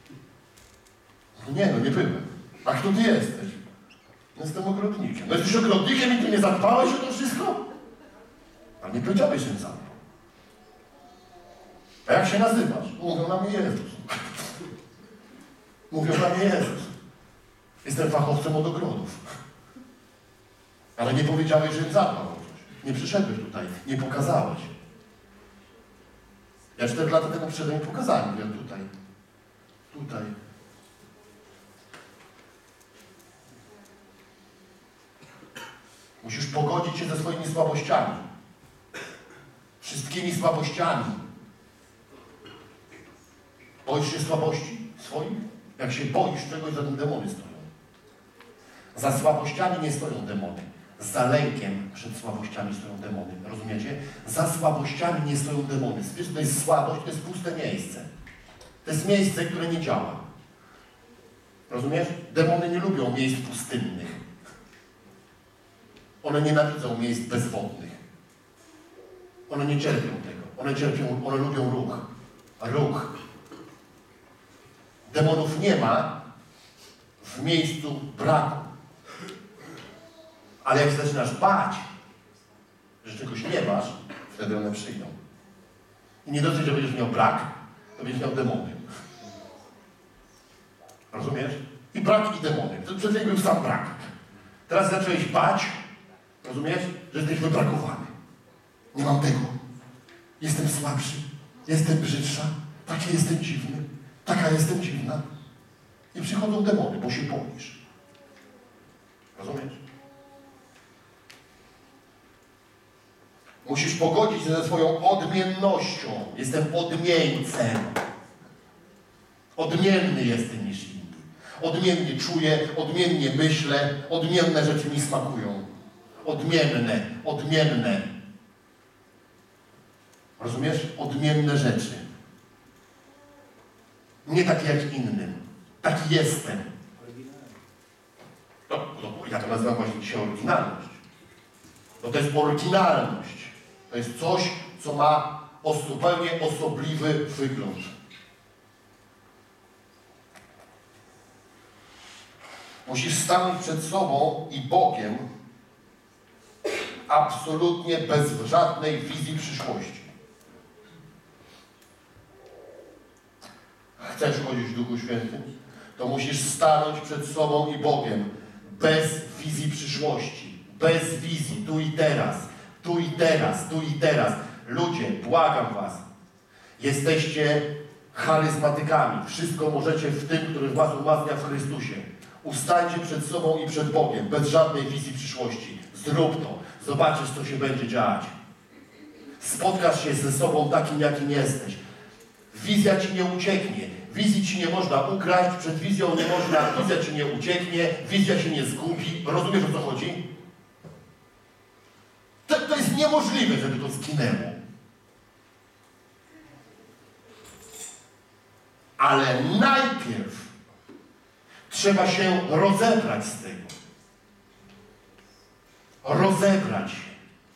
[SPEAKER 1] No nie, no nie byłem. A kto ty jesteś? No jestem ogrodnikiem. No jesteś ogrodnikiem i ty nie zadbałeś o to wszystko? A nie powiedziałeś, że zadbał. A jak się nazywasz? Mówią na mnie Jezus. Mówią na mnie Jezus. Jestem fachowcem od ogrodów. Ale nie powiedziałeś, że im zadbał o coś. Nie przyszedłeś tutaj, nie pokazałeś. Ja cztery lata temu przyszedłem i pokazałem. Mówię tutaj. Tutaj. Musisz pogodzić się ze swoimi słabościami. Wszystkimi słabościami. Boisz się słabości swoich? Jak się boisz czegoś, za tym demony stoją. Za słabościami nie stoją demony. Za lękiem przed słabościami stoją demony. Rozumiecie? Za słabościami nie stoją demony. Wiesz, to jest słabość, to jest puste miejsce. To jest miejsce, które nie działa. Rozumiesz? Demony nie lubią miejsc pustynnych. One nienawidzą miejsc bezwodnych. One nie cierpią tego. One cierpią, one lubią ruch. Ruch. Demonów nie ma w miejscu braku. Ale jak zaczynasz bać, że czegoś nie masz, wtedy one przyjdą. I nie dosyć, że będziesz miał brak, to będziesz miał demony. Rozumiesz? I brak, i demony. To przed chwilą był sam brak. Teraz zacząłeś bać, rozumiesz, że jesteś wybrakowany. Nie mam tego. Jestem słabszy. Jestem brzydsza. Taki jestem dziwny. Taka jestem dziwna. I przychodzą demony, bo się boisz. Rozumiesz? Musisz pogodzić się ze swoją odmiennością. Jestem odmieńcem. Odmienny jestem niż inni. Odmiennie czuję, odmiennie myślę, odmienne rzeczy mi smakują. Odmienne, odmienne. Rozumiesz? Odmienne rzeczy. Nie takie jak innym. Taki jestem. No, no, ja to nazywam właśnie dzisiaj oryginalność. No to jest oryginalność. To jest coś, co ma zupełnie osobliwy wygląd. Musisz stanąć przed sobą i Bogiem absolutnie bez żadnej wizji przyszłości. Chcesz chodzić w Duchu Świętym? To musisz stanąć przed sobą i Bogiem bez wizji przyszłości. Bez wizji, tu i teraz. Tu i teraz, tu i teraz. Ludzie, błagam was. Jesteście charyzmatykami. Wszystko możecie w tym, który was umacnia w Chrystusie. Ustańcie przed sobą i przed Bogiem, bez żadnej wizji przyszłości. Zrób to. Zobaczysz, co się będzie dziać. Spotkasz się ze sobą takim, jakim jesteś. Wizja ci nie ucieknie. Wizji ci nie można ukraść, przed wizją nie można, wizja ci nie ucieknie, wizja się nie zgubi. Rozumiesz, o co chodzi? To, to jest niemożliwe, żeby to zginęło. Ale najpierw trzeba się rozebrać z tego. Rozebrać się.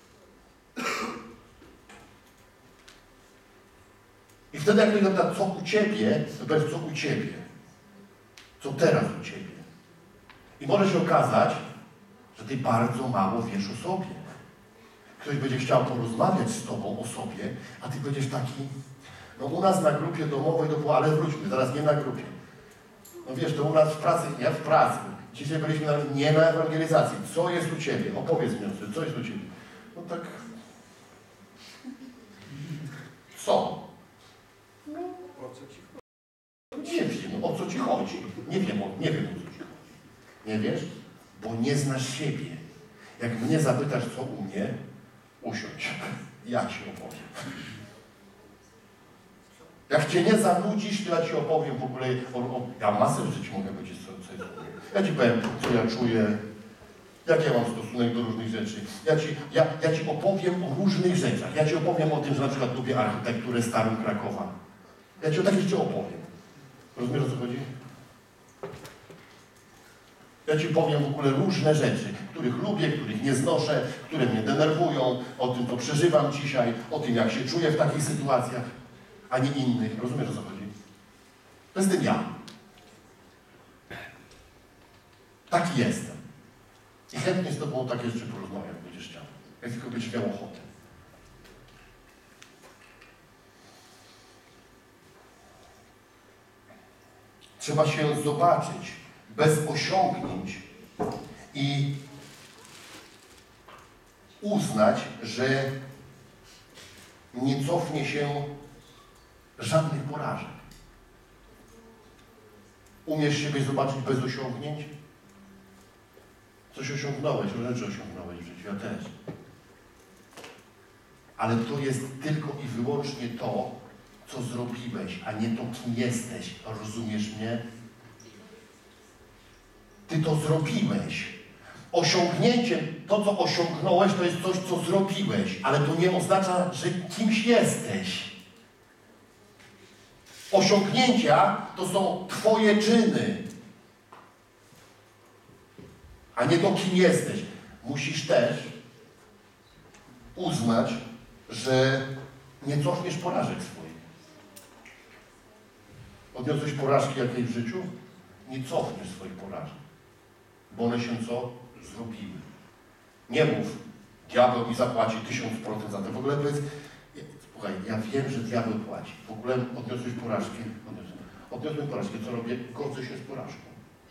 [SPEAKER 1] I wtedy jak wygląda, co u Ciebie, to powiedz, co u Ciebie. Co teraz u Ciebie. I może się okazać, że Ty bardzo mało wiesz o sobie. Ktoś będzie chciał porozmawiać z Tobą o sobie, a Ty będziesz taki, no u nas na grupie domowej to było, ale wróćmy, zaraz nie na grupie. No wiesz, to u nas w pracy, nie w pracy. Dzisiaj byliśmy na, nie na ewangelizacji. Co jest u Ciebie? Opowiedz mi o sobie, co jest u Ciebie? No tak... Co? No, o co Ci chodzi? Nie wiem, o co Ci chodzi. Nie wiem, o, nie wiem, o co Ci chodzi. Nie wiesz? Bo nie znasz siebie. Jak mnie zapytasz, co u mnie, usiądź. Ja Ci opowiem. Jak Cię nie zanudzisz, to ja Ci opowiem w ogóle, o, o, ja masę w życiu mogę powiedzieć, co, co jest u mnie. Ja Ci powiem, co ja czuję, jak ja mam stosunek do różnych rzeczy. Ja Ci, ja, ja Ci opowiem o różnych rzeczach. Ja Ci opowiem o tym, że na przykład lubię architekturę starą Krakowa. Ja Ci o takich Ci opowiem. Rozumiesz, o co chodzi? Ja Ci powiem w ogóle różne rzeczy, których lubię, których nie znoszę, które mnie denerwują, o tym, co przeżywam dzisiaj, o tym, jak się czuję w takich sytuacjach, a nie innych. Rozumiesz, o co chodzi? To jestem ja. Taki jestem. I chętnie z Tobą o takie rzeczy porozmawiam, jak będziesz chciał. Jak tylko będziesz miał ochotę. Trzeba się zobaczyć bez osiągnięć i uznać, że nie cofnie się żadnych porażek. Umiesz siebie zobaczyć bez osiągnięć? Coś osiągnąłeś, różne rzeczy osiągnąłeś w życiu, ja też. Ale to jest tylko i wyłącznie to, co zrobiłeś, a nie to, kim jesteś. Rozumiesz mnie? Ty to zrobiłeś. Osiągnięciem, to co osiągnąłeś, to jest coś, co zrobiłeś, ale to nie oznacza, że kimś jesteś. Osiągnięcia to są Twoje czyny, a nie to, kim jesteś. Musisz też uznać, że nie cofniesz porażek swoich. Odniosłeś porażki jakiejś w życiu? Nie cofniesz swoich porażek. Bo one się co? Zrobiły. Nie mów, diabeł mi zapłaci tysiąc procent za to. W ogóle to jest... Słuchaj, ja wiem, że diabeł płaci. W ogóle odniosłeś porażkę. Odniosłem, odniosłem porażkę. Co robię? Godzę się z porażką.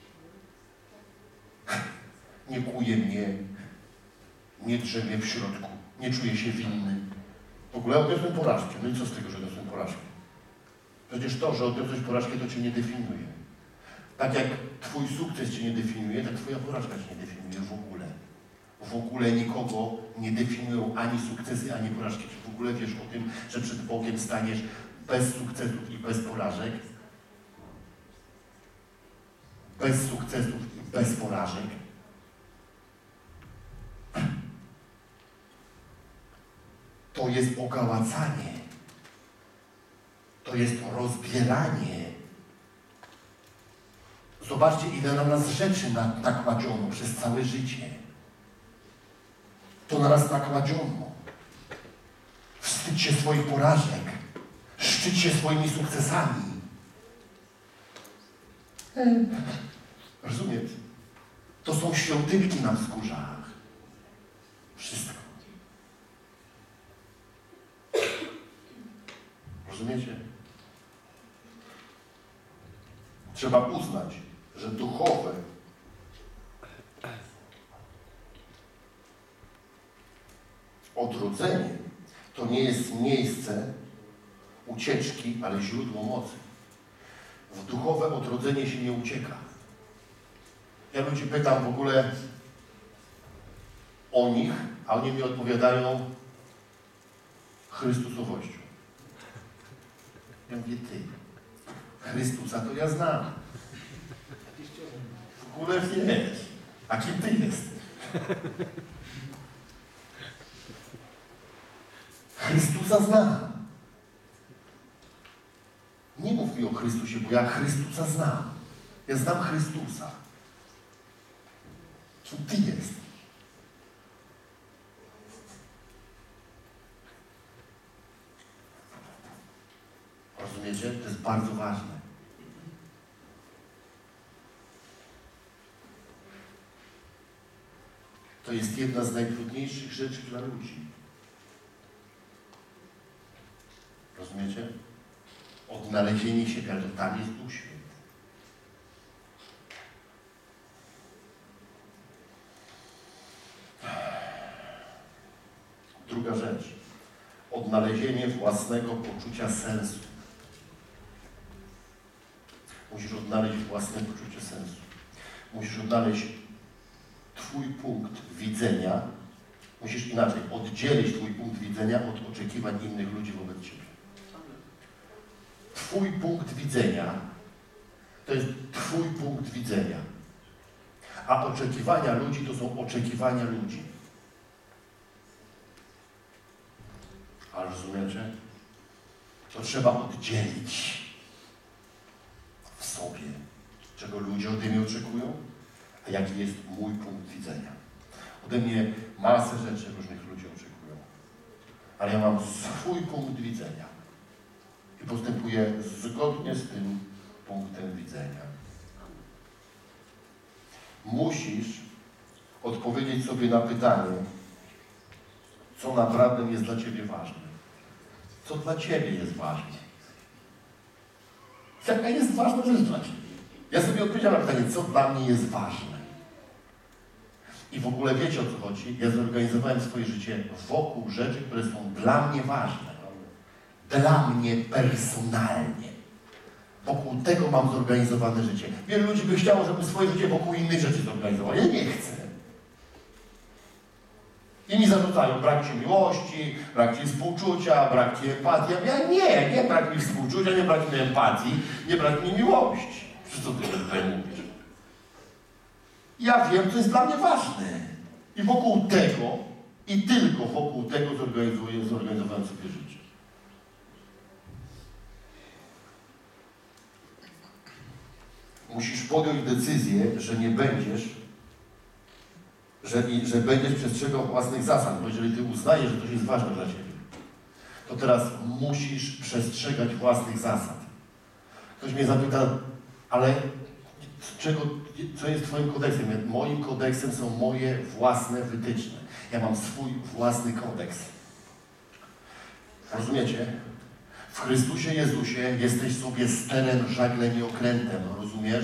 [SPEAKER 1] Nie kuje mnie. Nie drze mnie w środku. Nie czuję się winny. W ogóle odniosłem porażkę. No i co z tego, że odniosłem porażkę? Przecież to, że odniosłeś porażkę, to Cię nie definiuje. Tak jak Twój sukces Cię nie definiuje, tak Twoja porażka Cię nie definiuje w ogóle. w ogóle nikogo nie definiują ani sukcesy, ani porażki. Czy w ogóle wiesz o tym, że przed Bogiem staniesz bez sukcesów i bez porażek? Bez sukcesów i bez porażek? To jest ogałacanie. To jest rozbieranie. Zobaczcie, ile na nas rzeczy nakładziono przez całe życie. To na nas nakładziono. Wstydź się swoich porażek. Szczyć się swoimi sukcesami. Rozumiesz? To są świątynki na wzgórzach. Wszystko. Rozumiecie? Trzeba uznać, że duchowe odrodzenie to nie jest miejsce ucieczki, ale źródło mocy. W duchowe odrodzenie się nie ucieka. Ja ludzi pytam w ogóle o nich, a oni mi odpowiadają Chrystusowością. Ja mówię, ty, Chrystusa to ja znam. W ogóle wiesz, a kim ty jesteś? Chrystusa znam. Nie mów mi o Chrystusie, bo ja Chrystusa znam. Ja znam Chrystusa. Kim ty jesteś? Rozumiecie? To jest bardzo ważne. To jest jedna z najtrudniejszych rzeczy dla ludzi. Rozumiecie? Odnalezienie siebie, ale tam jest Duch Święty. Druga rzecz. Odnalezienie własnego poczucia sensu. Musisz odnaleźć własne poczucie sensu. Musisz odnaleźć Twój punkt widzenia. Musisz inaczej oddzielić Twój punkt widzenia od oczekiwań innych ludzi wobec Ciebie. Twój punkt widzenia to jest Twój punkt widzenia. A oczekiwania ludzi to są oczekiwania ludzi. Ale rozumiecie? To trzeba oddzielić w sobie, czego ludzie ode mnie oczekują, a jaki jest mój punkt widzenia. Ode mnie masę rzeczy różnych ludzi oczekują, ale ja mam swój punkt widzenia i postępuję zgodnie z tym punktem widzenia. Musisz odpowiedzieć sobie na pytanie, co naprawdę jest dla Ciebie ważne. Co dla Ciebie jest ważne. Jaka jest ważna rzecz dla Ciebie? Ja sobie odpowiedziałem na pytanie, co dla mnie jest ważne. I w ogóle wiecie, o co chodzi? Ja zorganizowałem swoje życie wokół rzeczy, które są dla mnie ważne. Dla mnie personalnie. Wokół tego mam zorganizowane życie. Wielu ludzi by chciało, żeby swoje życie wokół innych rzeczy zorganizowało. Ja nie chcę. Inni zarzucają brak ci miłości, brak ci współczucia, brak ci empatii. Ja nie, nie brak mi współczucia, nie brak mi empatii, nie brak mi miłości. Czy co ty tutaj mówisz? Ja wiem, co jest dla mnie ważne. I wokół tego, i tylko wokół tego zorganizuję, zorganizowałem sobie życie. Musisz podjąć decyzję, że nie będziesz Że, że będziesz przestrzegał własnych zasad, bo jeżeli Ty uznajesz, że to jest ważne dla Ciebie, to teraz musisz przestrzegać własnych zasad. Ktoś mnie zapyta, ale czego, co jest Twoim kodeksem? Moim kodeksem są moje własne wytyczne. Ja mam swój własny kodeks. Rozumiecie? W Chrystusie Jezusie jesteś sobie sterem, żaglem i okrętem. Rozumiesz?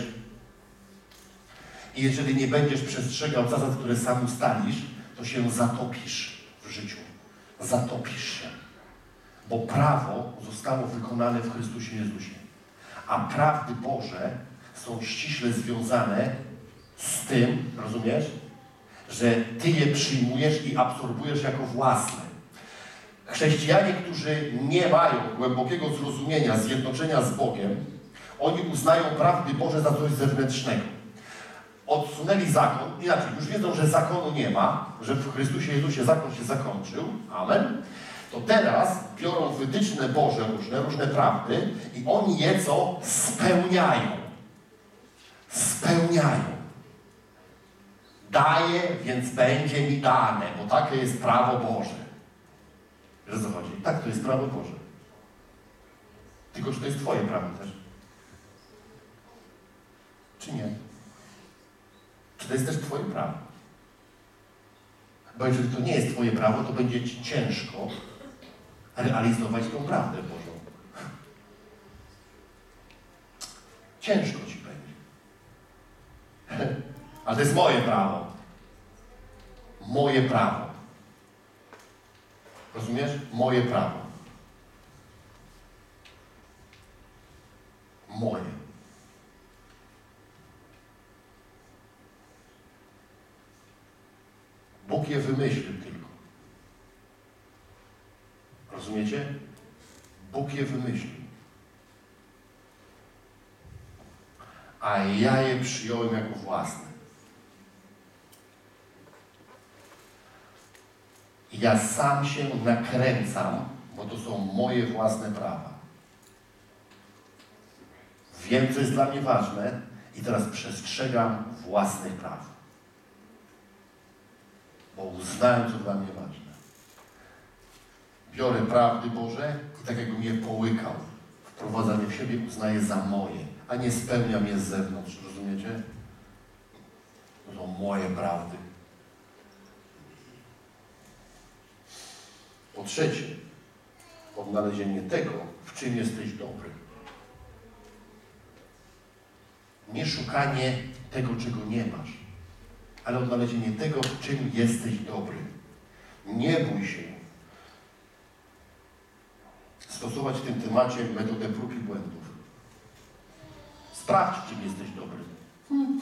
[SPEAKER 1] I jeżeli nie będziesz przestrzegał zasad, które sam ustalisz, to się zatopisz w życiu. Zatopisz się. Bo prawo zostało wykonane w Chrystusie Jezusie. A prawdy Boże są ściśle związane z tym, rozumiesz, że Ty je przyjmujesz i absorbujesz jako własne. Chrześcijanie, którzy nie mają głębokiego zrozumienia, zjednoczenia z Bogiem, oni uznają prawdy Boże za coś zewnętrznego. Odsunęli zakon, inaczej, już wiedzą, że zakonu nie ma, że w Chrystusie Jezusie zakon się zakończył, amen, to teraz biorą wytyczne Boże różne, różne prawdy i oni je co spełniają. Spełniają. Daję, więc będzie mi dane, bo takie jest prawo Boże. Wiesz, o co chodzi? Tak, to jest prawo Boże. Tylko, czy to jest Twoje prawo też? Czy nie? Czy to jest też Twoje prawo? Bo jeżeli to nie jest Twoje prawo, to będzie Ci ciężko realizować tą prawdę Bożą. Ciężko Ci będzie. Ale to jest moje prawo. Moje prawo. Rozumiesz? Moje prawo. Moje. Bóg je wymyślił tylko. Rozumiecie? Bóg je wymyślił. A ja je przyjąłem jako własne. I ja sam się nakręcam, bo to są moje własne prawa. Wiem, co jest dla mnie ważne i teraz przestrzegam własnych praw. Bo uznałem, co dla mnie ważne. Biorę prawdy Boże i tak jakbym je połykał, wprowadzam je w siebie, uznaję za moje, a nie spełniam je z zewnątrz. Rozumiecie? To są moje prawdy. Po trzecie, odnalezienie tego, w czym jesteś dobry. Nie szukanie tego, czego nie masz, ale odnalezienie tego, w czym jesteś dobry. Nie bój się stosować w tym temacie metodę prób i błędów. Sprawdź, w czym jesteś dobry. Hmm.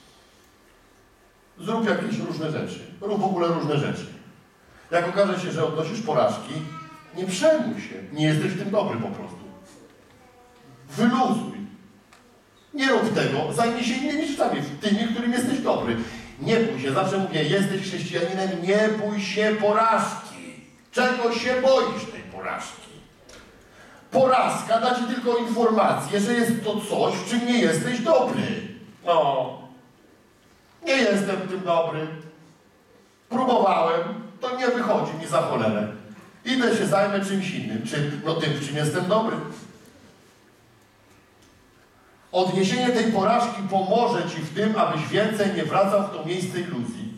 [SPEAKER 1] Zrób jakieś różne rzeczy. Rób w ogóle różne rzeczy. Jak okaże się, że odnosisz porażki, nie przejmuj się. Nie jesteś w tym dobry po prostu. Wyluzuj. Nie rób tego. Zajmij się innymi rzeczami, tymi, którym jesteś dobry. Nie bój się. Zawsze mówię, jesteś chrześcijaninem, nie bój się porażki. Czego się boisz tej porażki? Porażka da ci tylko informację, że jest to coś, w czym nie jesteś dobry. No. Nie jestem w tym dobry. Próbowałem. To nie wychodzi mi za cholerę. Idę się zajmę czymś innym. Czym? No tym, w czym jestem dobry. Odniesienie tej porażki pomoże ci w tym, abyś więcej nie wracał w to miejsce iluzji.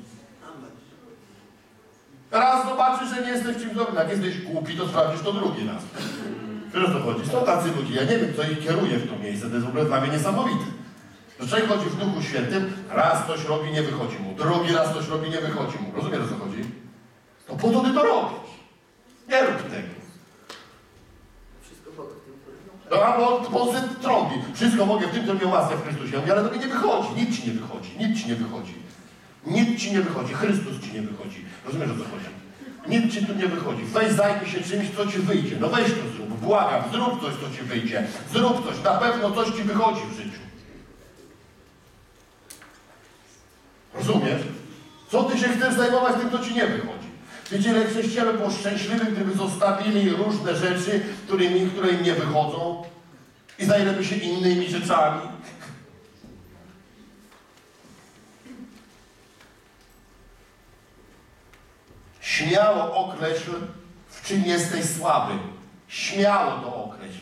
[SPEAKER 1] Raz zobaczysz, że nie jesteś w czymś dobrym. Jak jesteś głupi, to sprawdzisz to drugi raz. Wiesz, o co chodzi? Są tacy ludzie. Ja nie wiem, co ich kieruje w to miejsce. To jest w ogóle dla mnie niesamowite. Że człowiek chodzi w Duchu Świętym, raz coś robi, nie wychodzi mu. Drugi raz coś robi, nie wychodzi mu. Rozumiesz, o co chodzi? To po co ty to robisz? Nie rób tego.
[SPEAKER 3] Wszystko mogę w tym, który...
[SPEAKER 1] No, a bo on se trąbi. Wszystko mogę w tym, co miał łaskę w Chrystusie. Ja mówię, ale to mi nie wychodzi. Nic ci nie wychodzi. Nic ci nie wychodzi. Nic ci nie wychodzi. Chrystus ci nie wychodzi. Rozumiesz, o co chodzi? Nic ci tu nie wychodzi. Weź zajmij się czymś, co ci wyjdzie. No weź to zrób. Błagam, zrób coś, co ci wyjdzie. Zrób coś. Na pewno coś ci wychodzi w życiu. Rozumiesz? Co ty się chcesz zajmować tym, co ci nie wychodzi? Wiecie, ile chrześcijanie było szczęśliwych, gdyby zostawili różne rzeczy, którymi, które im nie wychodzą i zajęli się innymi rzeczami. Śmiało określ, w czym jesteś słaby. Śmiało to określ.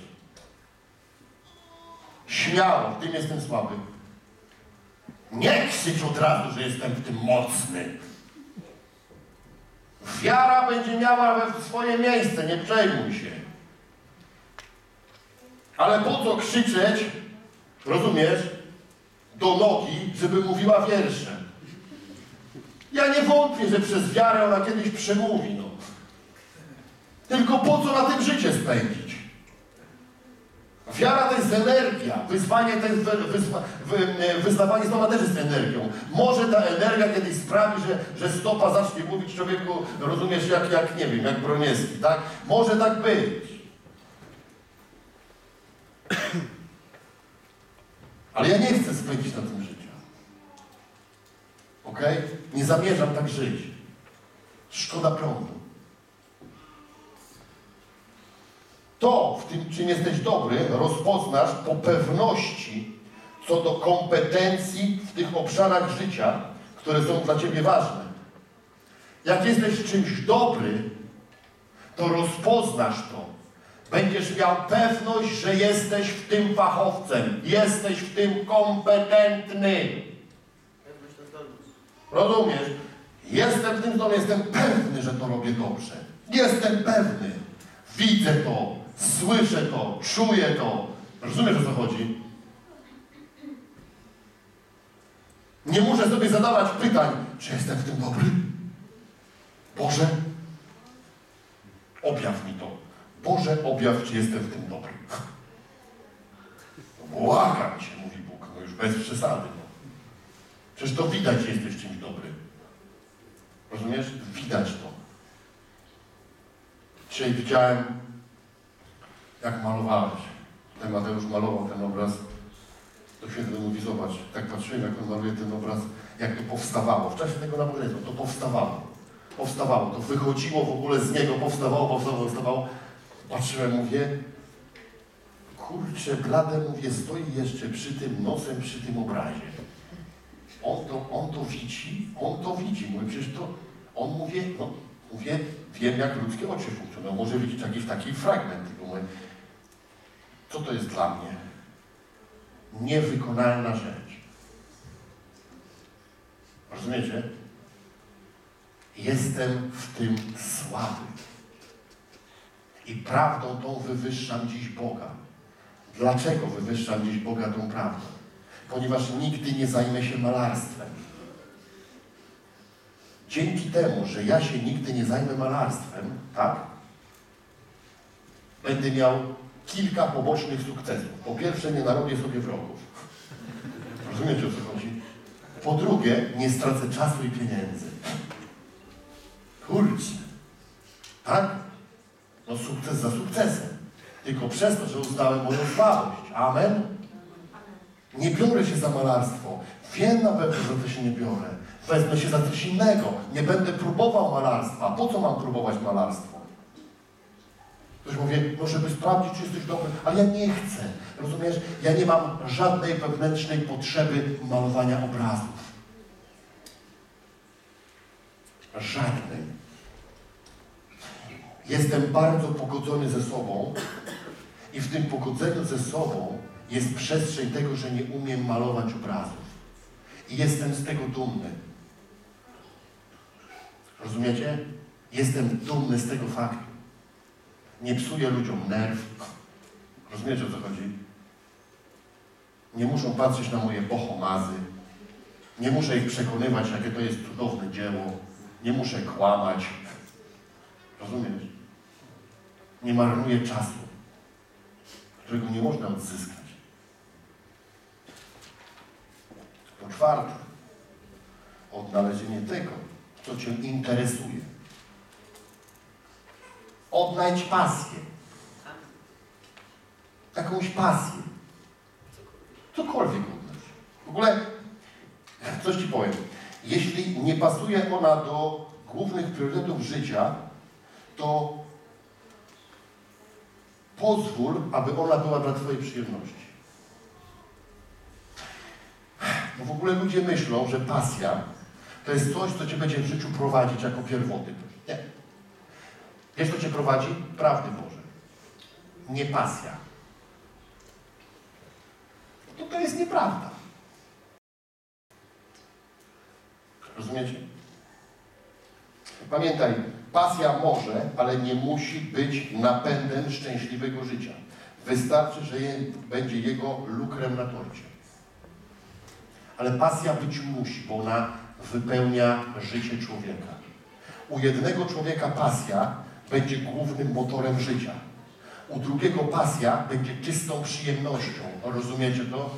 [SPEAKER 1] Śmiało, w tym jestem słaby. Nie krzycz od razu, że jestem w tym mocny. Wiara będzie miała swoje miejsce, nie przejmuj się. Ale po co krzyczeć, rozumiesz, do nogi, żeby mówiła wiersze? Ja nie wątpię, że przez wiarę ona kiedyś przemówi, no. Tylko po co na tym życie spędzić? Wiara Wiara to jest energia. Wyzwanie to jest wy, wyzwa, wy, wyznawanie słowa też jest energią. Może ta energia kiedyś sprawi, że, że stopa zacznie mówić człowieku, rozumiesz, jak, jak nie wiem, jak Broniewski, tak? Może tak być. Ale ja nie chcę spędzić na tym życia. Okej? Okay? Nie zamierzam tak żyć. Szkoda prądu. To, w tym, czym jesteś dobry, rozpoznasz po pewności co do kompetencji w tych obszarach życia, które są dla ciebie ważne. Jak jesteś w czymś dobry, to rozpoznasz to. Będziesz miał pewność, że jesteś w tym fachowcem. Jesteś w tym kompetentny.
[SPEAKER 3] Pewność to zdolność.
[SPEAKER 1] Rozumiesz? Jestem w tym zdolny, jestem pewny, że to robię dobrze. Jestem pewny. Widzę to, słyszę to, czuję to. Rozumiesz, o co chodzi? Nie muszę sobie zadawać pytań, czy jestem w tym dobry? Boże, objaw mi to. Boże, objaw, czy jestem w tym dobry. Błagam cię, mówi Bóg, no już bez przesady. No. Przecież to widać, że jesteś w czymś dobry. Rozumiesz? Widać to. Dzisiaj widziałem, jak malowałeś. Ten Mateusz malował ten obraz. To święty mówi, zobacz, tak patrzyłem, jak on maluje ten obraz, jak to powstawało. W czasie tego nabożeństwa to powstawało. Powstawało, to wychodziło w ogóle z niego, powstawało, powstawało, powstawało. Patrzyłem, mówię, kurczę, blade, mówię, stoi jeszcze przy tym nosem, przy tym obrazie. On to, on to widzi, on to widzi. Mówię, przecież to, on mówię, no, mówię, wiem, jak ludzkie oczy funkcjonują. Może widzieć jakiś taki fragment. Tylko mówię, co to jest dla mnie? Niewykonalna rzecz. Rozumiecie? Jestem w tym słaby. I prawdą tą wywyższam dziś Boga. Dlaczego wywyższam dziś Boga tą prawdą? Ponieważ nigdy nie zajmę się malarstwem. Dzięki temu, że ja się nigdy nie zajmę malarstwem, tak? Będę miał kilka pobocznych sukcesów. Po pierwsze, nie narobię sobie wrogów. Rozumiecie, o co chodzi? Po drugie, nie stracę czasu i pieniędzy. Kurczę. Tak? No sukces za sukcesem. Tylko przez to, że uznałem moją słabość. Amen? Nie biorę się za malarstwo. Wiem na pewno, że to się nie biorę. Wezmę się za coś innego. Nie będę próbował malarstwa. Po co mam próbować malarstwo? Ktoś mówi, no żeby sprawdzić, czy jesteś dobry, ale ja nie chcę. Rozumiesz? Ja nie mam żadnej wewnętrznej potrzeby malowania obrazów. Żadnej. Jestem bardzo pogodzony ze sobą i w tym pogodzeniu ze sobą jest przestrzeń tego, że nie umiem malować obrazów. I jestem z tego dumny. Rozumiecie? Jestem dumny z tego faktu. Nie psuję ludziom nerw. Rozumiecie, o co chodzi? Nie muszą patrzeć na moje bohomazy. Nie muszę ich przekonywać, jakie to jest cudowne dzieło. Nie muszę kłamać. Rozumiesz? Nie marnuję czasu, którego nie można odzyskać. Po czwarte, odnalezienie tego, co cię interesuje. Odnajdź pasję. Jakąś pasję. Cokolwiek odnajdź. W ogóle, coś ci powiem. Jeśli nie pasuje ona do głównych priorytetów życia, to pozwól, aby ona była dla twojej przyjemności. Bo w ogóle ludzie myślą, że pasja to jest coś, co cię będzie w życiu prowadzić jako pierwotyp. Nie. Wiesz, co cię prowadzi? Prawdy Boże. Nie pasja. To to jest nieprawda. Rozumiecie? Pamiętaj, pasja może, ale nie musi być napędem szczęśliwego życia. Wystarczy, że je, będzie jego lukrem na torcie. Ale pasja być musi, bo ona wypełnia życie człowieka. U jednego człowieka pasja będzie głównym motorem życia. U drugiego pasja będzie czystą przyjemnością. Rozumiecie to?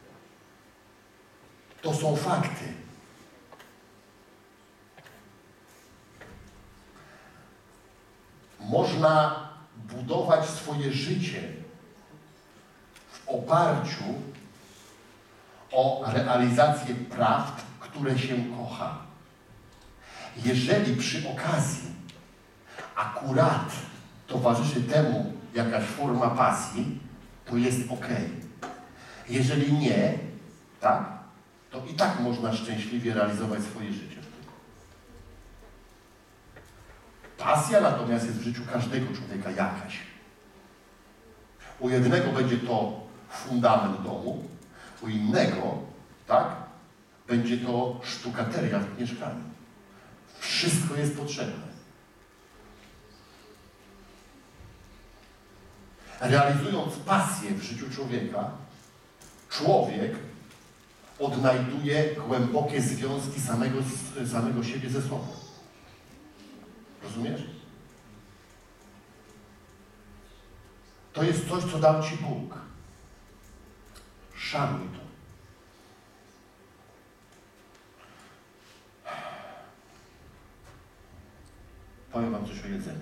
[SPEAKER 1] To są fakty. Można budować swoje życie w oparciu o realizację prawd, które się kocha. Jeżeli przy okazji akurat towarzyszy temu jakaś forma pasji, to jest ok. Jeżeli nie, tak, to i tak można szczęśliwie realizować swoje życie. Pasja natomiast jest w życiu każdego człowieka jakaś. U jednego będzie to fundament domu, u innego, tak, będzie to sztukateria w mieszkaniu. Wszystko jest potrzebne. Realizując pasję w życiu człowieka, człowiek odnajduje głębokie związki samego, samego siebie ze sobą. Rozumiesz? To jest coś, co dał Ci Bóg. Szanuj to. Powiem Wam coś o jedzeniu.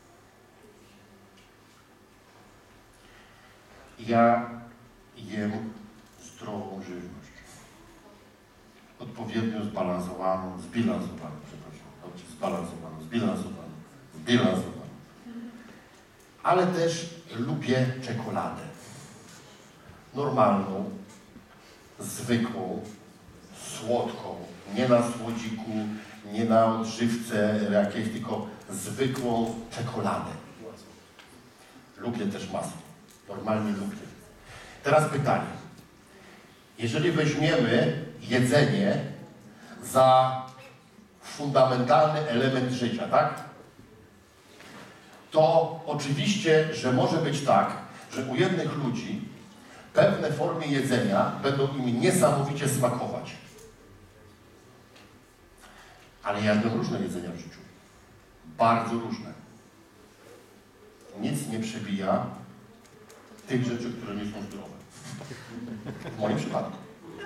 [SPEAKER 1] Ja jem zdrową żywność. Odpowiednio zbalansowaną, zbilansowaną, przepraszam. Dobrze, zbalansowaną, zbilansowaną, zbilansowaną. Ale też lubię czekoladę. Normalną, zwykłą, słodką, nie na słodziku, nie na odżywce jakiejś, tylko zwykłą czekoladę. Lubię też masło. Normalnie lubię. Teraz pytanie. Jeżeli weźmiemy jedzenie za fundamentalny element życia, tak? To oczywiście, że może być tak, że u jednych ludzi pewne formy jedzenia będą im niesamowicie smakować. Ale ja jadłem różne jedzenia w życiu. Bardzo różne. Nic nie przebija tych rzeczy, które nie są zdrowe. W moim przypadku.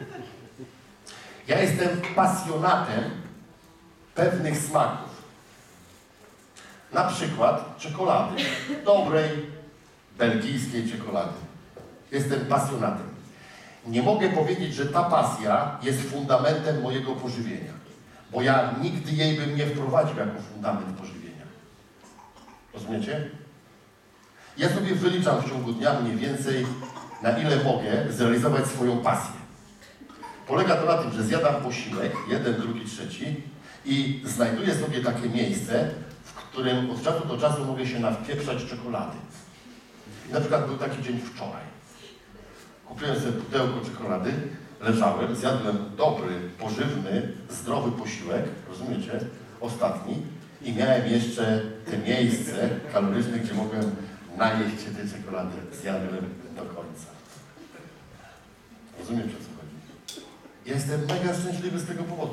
[SPEAKER 1] Ja jestem pasjonatem pewnych smaków. Na przykład czekolady. Dobrej, belgijskiej czekolady. Jestem pasjonatem. Nie mogę powiedzieć, że ta pasja jest fundamentem mojego pożywienia. Bo ja nigdy jej bym nie wprowadził jako fundament pożywienia. Rozumiecie? Ja sobie wyliczam w ciągu dnia mniej więcej, na ile mogę zrealizować swoją pasję. Polega to na tym, że zjadam posiłek, jeden, drugi, trzeci i znajduję sobie takie miejsce, w którym od czasu do czasu mogę się nawpieprzać czekolady. I na przykład był taki dzień wczoraj. Kupiłem sobie pudełko czekolady, leżałem, zjadłem dobry, pożywny, zdrowy posiłek, rozumiecie, ostatni, i miałem jeszcze te miejsce kaloryczne, gdzie mogłem najeść się tej czekolady, zjadłem do końca. Rozumiecie, o co chodzi? Jestem mega szczęśliwy z tego powodu.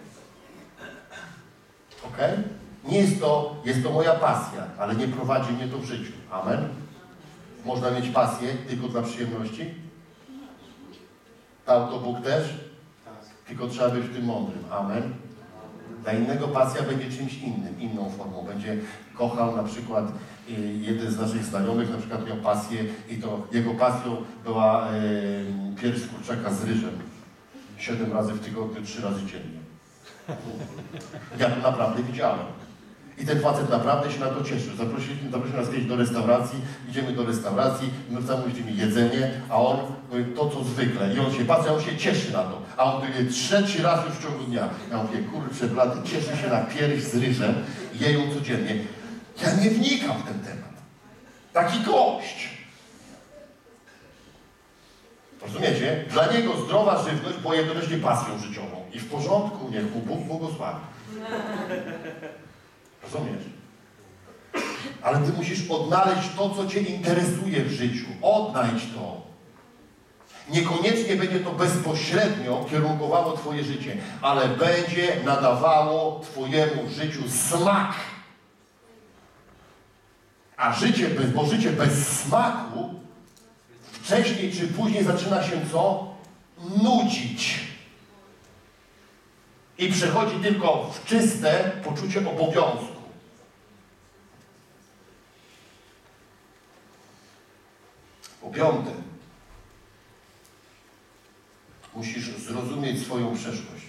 [SPEAKER 1] Ok? Nie jest to, jest to moja pasja, ale nie prowadzi mnie to w życiu. Amen? Można mieć pasję tylko dla przyjemności? Dał to Bóg też? Tylko trzeba być w tym mądrym. Amen? Dla innego pasja będzie czymś innym, inną formą. Będzie kochał na przykład y, jeden z naszych znajomych, na przykład miał pasję i to jego pasją była y, pierś z kurczaka z ryżem. Siedem razy w tygodniu, trzy razy dziennie. Ja to naprawdę widziałem. I ten facet naprawdę się na to cieszył. Zaprosił, zaprosił nas kiedyś do restauracji, idziemy do restauracji, my zamówiliśmy jedzenie, a on mówi, to co zwykle. I on się patrzy, a on się cieszy na to. A on mówi, trzeci raz już w ciągu dnia. Ja mówię, kurczę, blady, cieszy się na pierś z ryżem, je ją codziennie. Ja nie wnikam w ten temat. Taki gość. Rozumiecie? Dla niego zdrowa żywność była jednocześnie pasją życiową. I w porządku, niech mu Bóg błogosławi. Rozumiesz? Ale ty musisz odnaleźć to, co cię interesuje w życiu. Odnajdź to. Niekoniecznie będzie to bezpośrednio kierunkowało twoje życie, ale będzie nadawało twojemu życiu smak. A życie bez, bo życie bez smaku wcześniej czy później zaczyna się co? Nudzić. I przechodzi tylko w czyste poczucie obowiązku. Po piąte, musisz zrozumieć swoją przeszłość.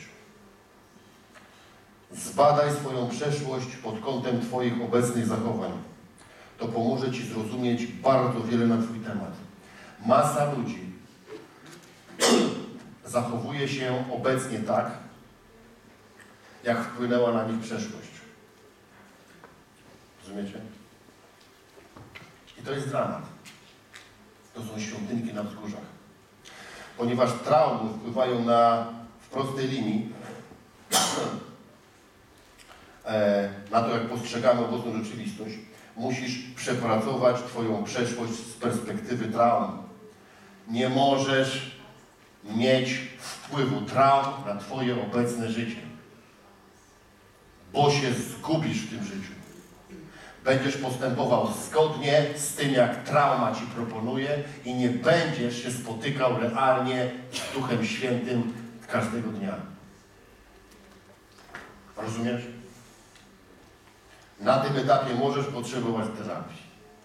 [SPEAKER 1] Zbadaj swoją przeszłość pod kątem Twoich obecnych zachowań. To pomoże Ci zrozumieć bardzo wiele na Twój temat. Masa ludzi zachowuje się obecnie tak, jak wpłynęła na nich przeszłość. Rozumiecie? I to jest dramat. To są świątynki na wzgórzach. Ponieważ traumy wpływają na, w prostej linii na to, jak postrzegamy obecną rzeczywistość, musisz przepracować Twoją przeszłość z perspektywy traum. Nie możesz mieć wpływu traum na Twoje obecne życie, bo się zgubisz w tym życiu. Będziesz postępował zgodnie z tym, jak trauma Ci proponuje i nie będziesz się spotykał realnie z Duchem Świętym każdego dnia. Rozumiesz? Na tym etapie możesz potrzebować terapii.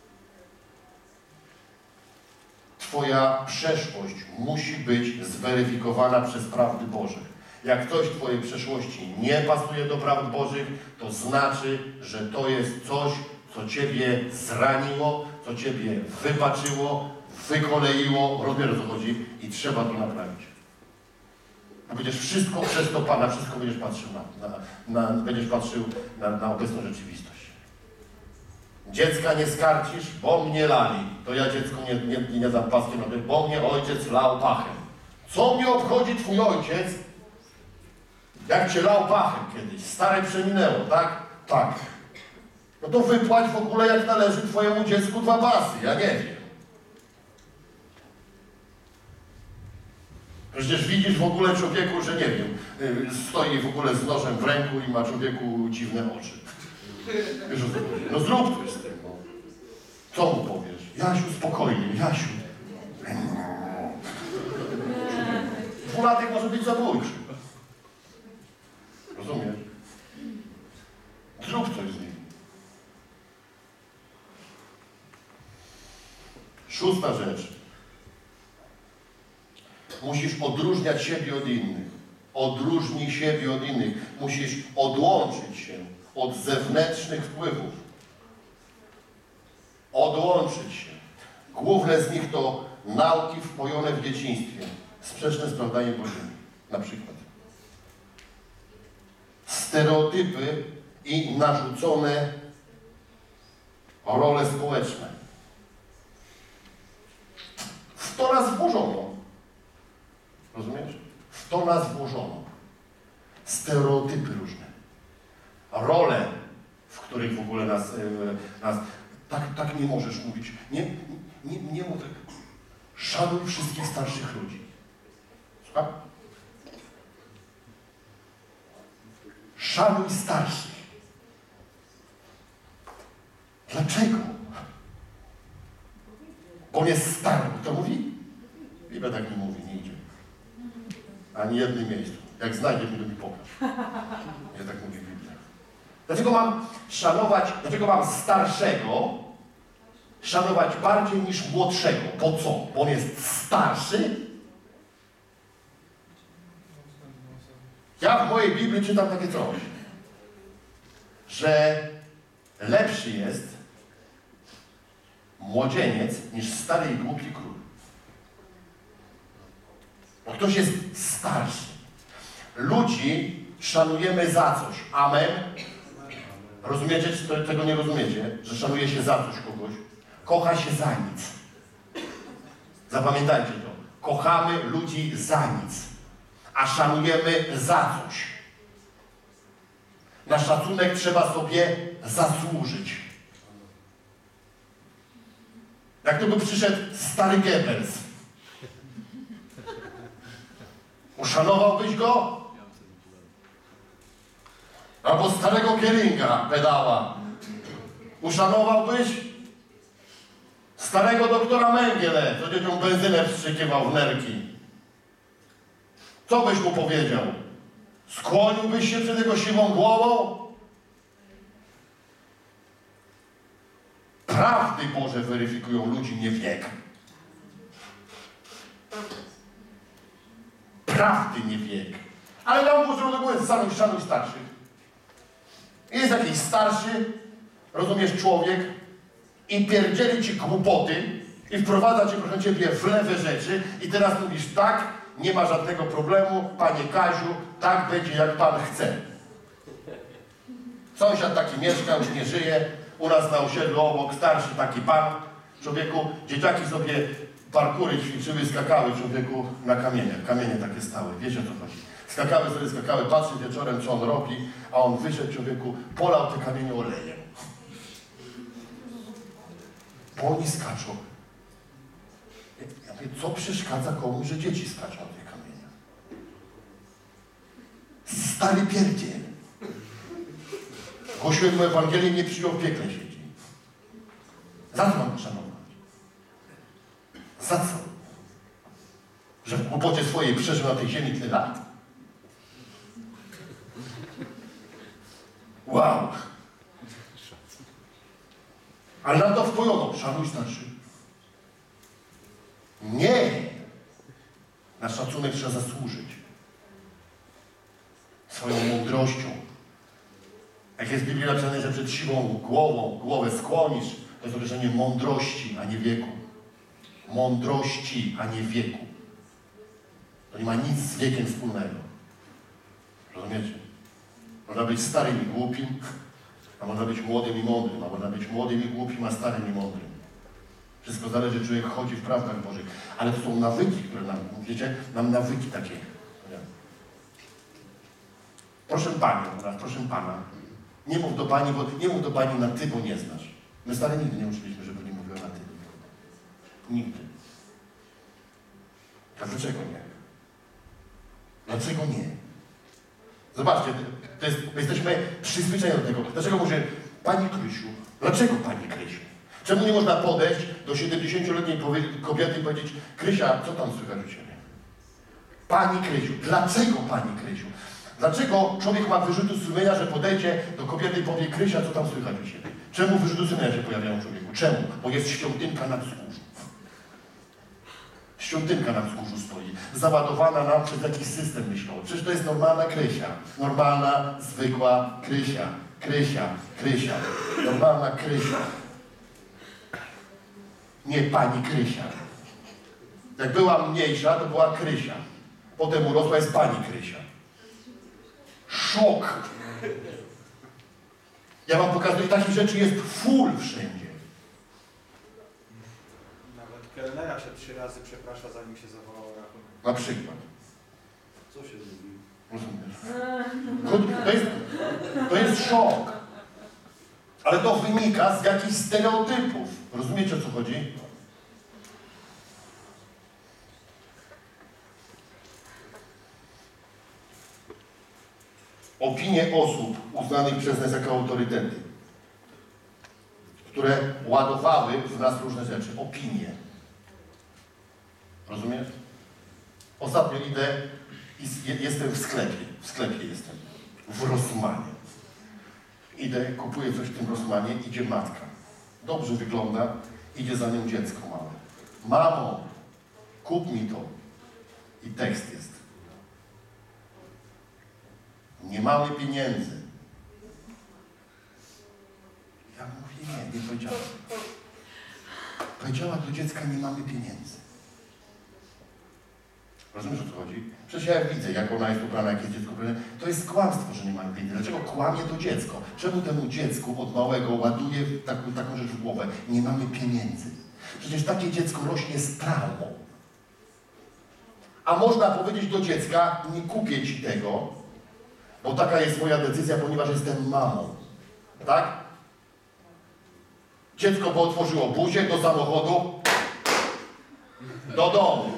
[SPEAKER 1] Twoja przeszłość musi być zweryfikowana przez prawdy Boże. Jak coś w Twojej przeszłości nie pasuje do prawd Bożych, to znaczy, że to jest coś, co Ciebie zraniło, co Ciebie wybaczyło, wykoleiło, rozumiesz, o co chodzi, i trzeba to naprawić. Bo będziesz wszystko przez to Pana, wszystko będziesz patrzył na, na, na, będziesz patrzył na, na obecną rzeczywistość. Dziecka nie skarcisz, bo mnie lali. To ja dziecko nie, nie, nie dam paskiem, bo mnie ojciec lał pachem. Co mnie obchodzi Twój ojciec, jak Cię lał pachem kiedyś? Stare przeminęło, tak? Tak. No to wypłać w ogóle, jak należy Twojemu dziecku dwa basy. Ja nie wiem. Przecież widzisz w ogóle człowieku, że nie wiem, stoi w ogóle z nożem w ręku i ma człowieku dziwne oczy. Wiesz, o co chodzi? No zrób coś z tym, no. Co mu powiesz? Jasiu, spokojnie, Jasiu. Dwulatek może być zabójczy. Rozumiesz? Zrób coś z nim. Szósta rzecz. Musisz odróżniać siebie od innych. Odróżnij siebie od innych. Musisz odłączyć się od zewnętrznych wpływów. Odłączyć się. Główne z nich to nauki wpojone w dzieciństwie, sprzeczne z prawdami Bożymi. Na przykład. Stereotypy i narzucone role społeczne. W to nas włożono. Rozumiesz? W to nas włożono. Stereotypy różne. Role, w których w ogóle nas... Yy, nas tak, tak nie możesz mówić. Nie, nie, nie mów tak. Szanuj wszystkich starszych ludzi. Słuchaj? Szanuj starszych. Dlaczego? Bo on jest stary. Kto mówi? Biblia tak nie mówi, nie idzie. Ani jednym miejscu. Jak znajdzie, to mi pokaż. Nie tak mówi Biblia. Dlaczego mam szanować, dlaczego mam starszego szanować bardziej niż młodszego? Po co? Bo on jest starszy? Ja w mojej Biblii czytam takie coś, że lepszy jest młodzieniec niż stary i głupi król. Bo ktoś jest starszy. Ludzi szanujemy za coś. Amen? Rozumiecie, czy tego nie rozumiecie? Że szanuje się za coś kogoś. Kocha się za nic. Zapamiętajcie to. Kochamy ludzi za nic. A szanujemy za coś. Na szacunek trzeba sobie zasłużyć. Jak to by przyszedł stary Goebbels. Uszanowałbyś go? Albo starego Kieringa, pedała. Uszanowałbyś? Starego doktora Mengele, co dzieciom benzynę wstrzykiwał w nerki. Co byś mu powiedział? Skłoniłbyś się przed jego siwą głową? Prawdy Boże weryfikują ludzi, nie wiek. Prawdy, nie wiek. Ale tam głos do samych szanuj starszych. Jest jakiś starszy, rozumiesz, człowiek i pierdzieli ci głupoty i wprowadza cię, proszę ciebie, w lewe rzeczy i teraz mówisz tak, nie ma żadnego problemu, panie Kaziu, tak będzie jak pan chce. Sąsiad taki mieszka, już nie żyje, u nas na osiedlu obok starszy taki pan, człowieku, dzieciaki sobie parkury ćwiczyły, skakały człowieku na kamieniach, kamienie takie stałe, wiecie o co chodzi. Skakały sobie, skakały, patrzy wieczorem, co on robi, a on wyszedł człowieku, polał te kamienie olejem. Bo oni skaczą. Ja mówię, co przeszkadza komuś, że dzieci skaczą na tych kamieniach? Stary pierdziel. Głosiłem mu Ewangelię, nie przyjął, w piekle siedzi. Za co mam go szanować? Za co? Że w głupocie swojej przeżył na tej ziemi tyle lat? Wow! Ale nam to wpojono. Szanuj starszych. Nie! Na szacunek trzeba zasłużyć. Swoją mądrością. Jak jest w Biblii napisane, że przed siwą głową głowę skłonisz, to jest określenie mądrości, a nie wieku. Mądrości, a nie wieku. To nie ma nic z wiekiem wspólnego. Rozumiecie? Można być starym i głupim, a można być młodym i mądrym, a można być młodym i głupim, a starym i mądrym. Wszystko zależy, czy człowiek chodzi w prawdach Bożych. Ale to są nawyki, które nam, wiecie, nam nawyki takie. Nie? Proszę Panią, oraz proszę Pana, nie mów do Pani, bo nie mów do Pani na Ty, bo nie znasz. My stale nigdy nie uczyliśmy, żeby nie mówiła na Ty. Nigdy. A dlaczego nie? Dlaczego nie? Zobaczcie, to jest, my jesteśmy przyzwyczajeni do tego. Dlaczego może Pani Krysiu? Dlaczego Pani Krysiu? Czemu nie można podejść do siedemdziesięcioletniej kobiety i powiedzieć: Krysia, co tam słychać u Ciebie? Pani Krysiu. Dlaczego Pani Krysiu? Dlaczego człowiek ma wyrzuty sumienia, że podejdzie do kobiety i powie: Krysia, co tam słychać u Ciebie? Czemu wyrzuty sumienia się pojawiają w człowieku? Czemu? Bo jest świątynka na wzgórzu. Świątynka na wzgórzu stoi, załadowana nam przez jakiś system myślowy. Przecież to jest normalna Krysia. Normalna, zwykła Krysia. Krysia, Krysia. Normalna Krysia. Nie Pani Krysia. Jak była mniejsza, to była Krysia. Potem urosła, jest Pani Krysia. Szok! Ja wam pokazuję, takich rzeczy jest full wszędzie.
[SPEAKER 4] Nawet kelnera się trzy razy przeprasza, zanim się zawołał rachunek.
[SPEAKER 1] Na przykład.
[SPEAKER 4] Co się zrobiło?
[SPEAKER 1] Rozumiesz? To jest, to jest szok. Ale to wynika z jakichś stereotypów. Rozumiecie, o co chodzi? Opinie osób uznanych przez nas jako autorytety, które ładowały w nas różne rzeczy. Opinie. Rozumiesz? Ostatnio idę i jestem w sklepie. W sklepie jestem. W Rossmanie. Idę, kupuję coś w tym Rossmanie, idzie matka. Dobrze wygląda, idzie za nią dziecko małe. Mamo, kup mi to. I tekst jest. Nie mamy pieniędzy. Ja mówię, nie, nie powiedziała. Powiedziała do dziecka: nie mamy pieniędzy. Rozumiesz, o co chodzi? Przecież ja widzę, jak ona jest ubrana, jak jest dziecko ubrane. To jest kłamstwo, że nie mamy pieniędzy. Dlaczego kłamie to dziecko? Czemu temu dziecku od małego ładuje taką, taką rzecz w głowę? Nie mamy pieniędzy. Przecież takie dziecko rośnie z traumą. A można powiedzieć do dziecka: nie kupię ci tego, bo taka jest moja decyzja, ponieważ jestem mamą. Tak? Dziecko by otworzyło buzię do samochodu, do domu.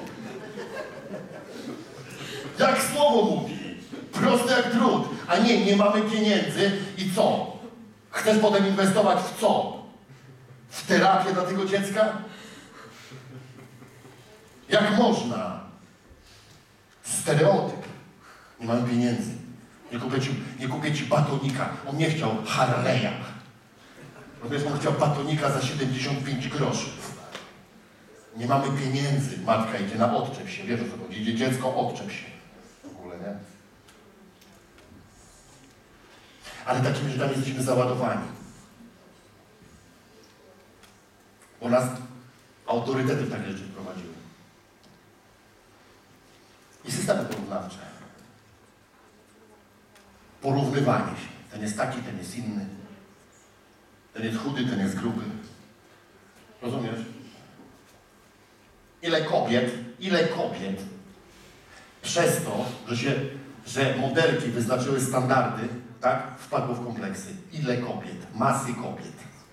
[SPEAKER 1] Jak słowo mówi. Proste jak drut. A nie, nie mamy pieniędzy i co? Chcesz potem inwestować w co? W terapię dla tego dziecka? Jak można? Stereotyp. Nie mamy pieniędzy. Nie kupię ci, nie kupię ci batonika. On nie chciał Harley'a. Rozumiesz, on chciał batonika za siedemdziesiąt pięć groszy. Nie mamy pieniędzy. Matka idzie na odczep się. Wiesz o co chodzi? Idzie dziecko, odczep się. W ogóle, nie? Ale takimi rzeczami jesteśmy załadowani. Bo nas autorytety w takie rzeczy prowadziły. I systemy porównawcze. Porównywanie się. Ten jest taki, ten jest inny. Ten jest chudy, ten jest gruby. Rozumiesz? Ile kobiet, ile kobiet przez to, że się, że modelki wyznaczyły standardy, tak, wpadło w kompleksy. Ile kobiet, masy kobiet.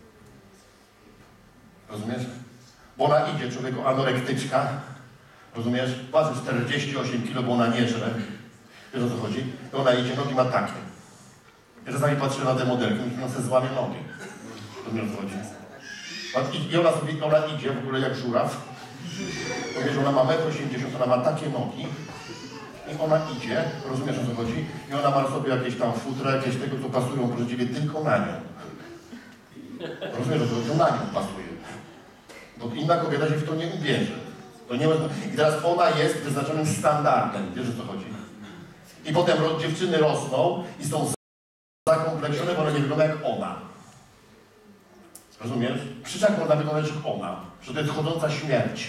[SPEAKER 1] Rozumiesz? Bo ona idzie, człowieku, anorektyczka, rozumiesz? Waży czterdzieści osiem kilo, bo ona nie żre. Wiesz o co chodzi? I ona idzie, nogi ma takie. Ja czasami patrzę na te modelki, i ona sobie złamie nogi. To mnie chodzi. I ona sobie, ona idzie w ogóle jak żuraw. Wiesz, ona ma metr osiemdziesiąt, ona ma takie nogi. I ona idzie, rozumiesz o co chodzi? I ona ma sobie jakieś tam futra, jakieś tego, co pasują pożyciwie tylko na nią. Rozumiesz o co chodzi? Na nią pasuje. Bo inna kobieta się w to nie ubierze. To nie ma... I teraz ona jest wyznaczonym standardem. Wiesz o co chodzi? I potem ro... dziewczyny rosną i są zakompleksione, bo one nie wyglądają jak ona. Rozumiesz? Przecież jak można wyglądać jak ona? Że to jest chodząca śmierć.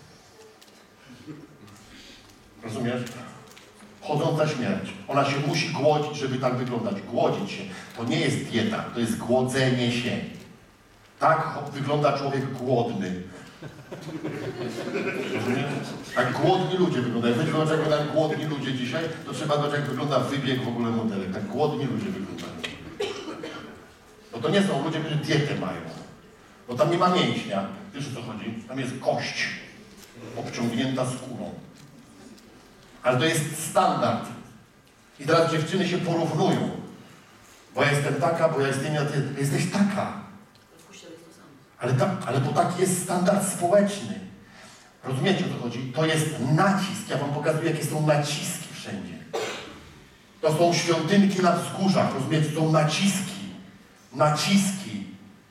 [SPEAKER 1] Rozumiesz? Chodząca śmierć. Ona się musi głodzić, żeby tak wyglądać. Głodzić się. To nie jest dieta, to jest głodzenie się. Tak wygląda człowiek głodny. Rozumiesz? Tak głodni ludzie wyglądają. Weź zobacz, jak wyglądają głodni ludzie dzisiaj, to trzeba zobaczyć, jak wygląda wybieg w ogóle modelek. Tak głodni ludzie wyglądają. No to nie są ludzie, którzy dietę mają. Bo tam nie ma mięśnia. Wiesz o co chodzi? Tam jest kość obciągnięta skórą. Ale to jest standard. I teraz dziewczyny się porównują. Bo ja jestem taka, bo ja jestem... Ja ty jesteś taka. Ale, ta, ale bo taki jest standard społeczny. Rozumiecie o co chodzi? To jest nacisk. Ja wam pokazuję, jakie są naciski wszędzie. To są świątynki na wzgórzach. Rozumiecie? To są naciski. Naciski.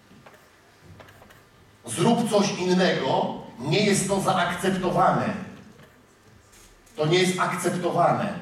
[SPEAKER 1] Zrób coś innego, nie jest to zaakceptowane. To nie jest akceptowane.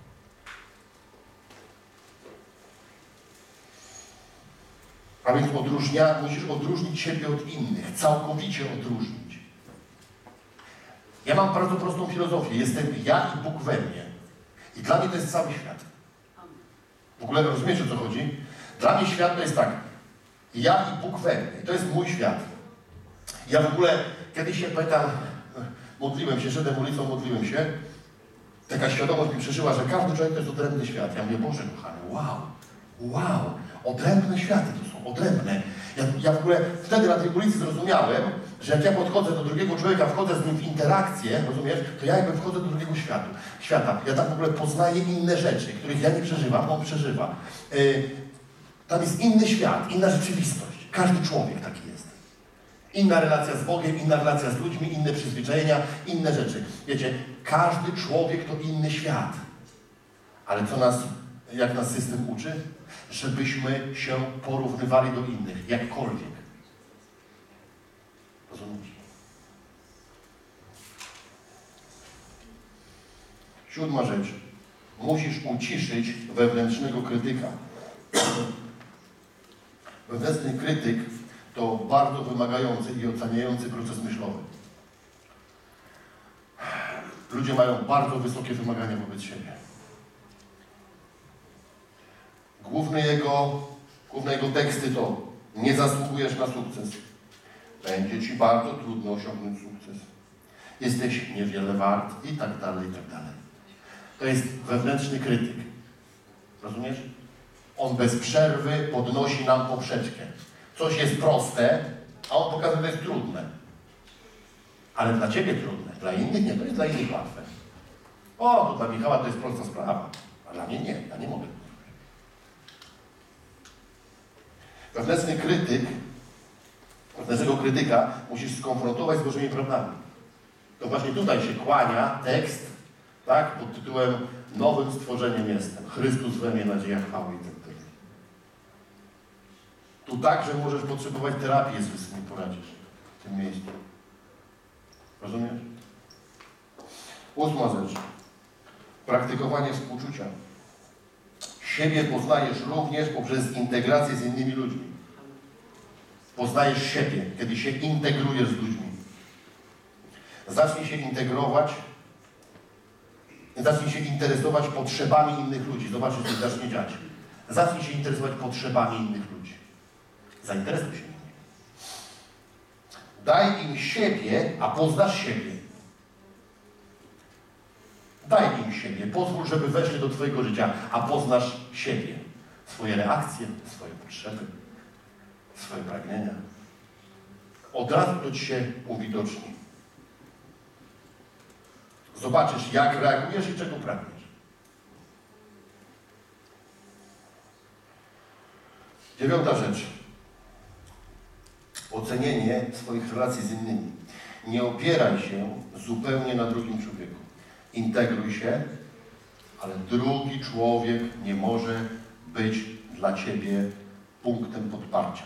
[SPEAKER 1] A więc odróżnia, musisz odróżnić siebie od innych. Całkowicie odróżnić. Ja mam bardzo prostą filozofię. Jestem ja i Bóg we mnie. I dla mnie to jest cały świat. W ogóle rozumiecie, o co chodzi? Dla mnie świat to jest tak. Ja i Bóg we mnie. To jest mój świat. Ja w ogóle kiedyś się pytam, modliłem się, szedłem ulicą, modliłem się. Taka świadomość mi przeszyła, że każdy człowiek to jest odrębny świat. Ja mówię, Boże kochany, wow, wow, odrębne światy to są, odrębne. Ja, ja w ogóle wtedy na tej ulicy zrozumiałem, że jak ja podchodzę do drugiego człowieka, wchodzę z nim w interakcję, rozumiesz, to ja jakby wchodzę do drugiego świata. świata. Ja tam w ogóle poznaję inne rzeczy, których ja nie przeżywam, on przeżywa. Yy, tam jest inny świat, inna rzeczywistość. Każdy człowiek taki jest. Inna relacja z Bogiem, inna relacja z ludźmi, inne przyzwyczajenia, inne rzeczy. Wiecie, każdy człowiek to inny świat. Ale co nas, jak nas system uczy? Żebyśmy się porównywali do innych, jakkolwiek. Rozumiecie? Siódma rzecz. Musisz uciszyć wewnętrznego krytyka. Wewnętrzny krytyk to bardzo wymagający i oceniający proces myślowy. Ludzie mają bardzo wysokie wymagania wobec siebie. Główny jego, główne jego teksty to: nie zasługujesz na sukces. Będzie ci bardzo trudno osiągnąć sukces. Jesteś niewiele wart i tak dalej, i tak dalej. To jest wewnętrzny krytyk. Rozumiesz? On bez przerwy podnosi nam poprzeczkę. Coś jest proste, a on pokazuje, że jest trudne. Ale dla ciebie trudne, dla innych nie, to jest dla innych łatwe. O, to dla Michała to jest prosta sprawa, a dla mnie nie, ja nie mogę. Wewnętrzny krytyk, wewnętrznego krytyka musisz skonfrontować z Bożymi prawdami. To właśnie tutaj się kłania tekst, tak, pod tytułem Nowym stworzeniem jestem. Chrystus we mnie, nadzieja chwały i tak dalej. Tu także możesz potrzebować terapii, jeśli sobie nie poradzisz w tym miejscu. Rozumiesz? Ósma rzecz. Praktykowanie współczucia. Siebie poznajesz również poprzez integrację z innymi ludźmi. Poznajesz siebie, kiedy się integrujesz z ludźmi. Zacznij się integrować, zacznij się interesować potrzebami innych ludzi. Zobaczysz, co się zacznie dziać. Zacznij się interesować potrzebami innych ludzi. Zainteresuj się nimi. Daj im siebie, a poznasz siebie. Daj im siebie. Pozwól, żeby weszli do twojego życia, a poznasz siebie. Swoje reakcje, swoje potrzeby, swoje pragnienia. Od razu to ci się uwidoczni. Zobaczysz, jak reagujesz i czego pragniesz. Dziewiąta rzecz. Ocenienie swoich relacji z innymi. Nie opieraj się zupełnie na drugim człowieku. Integruj się, ale drugi człowiek nie może być dla ciebie punktem podparcia.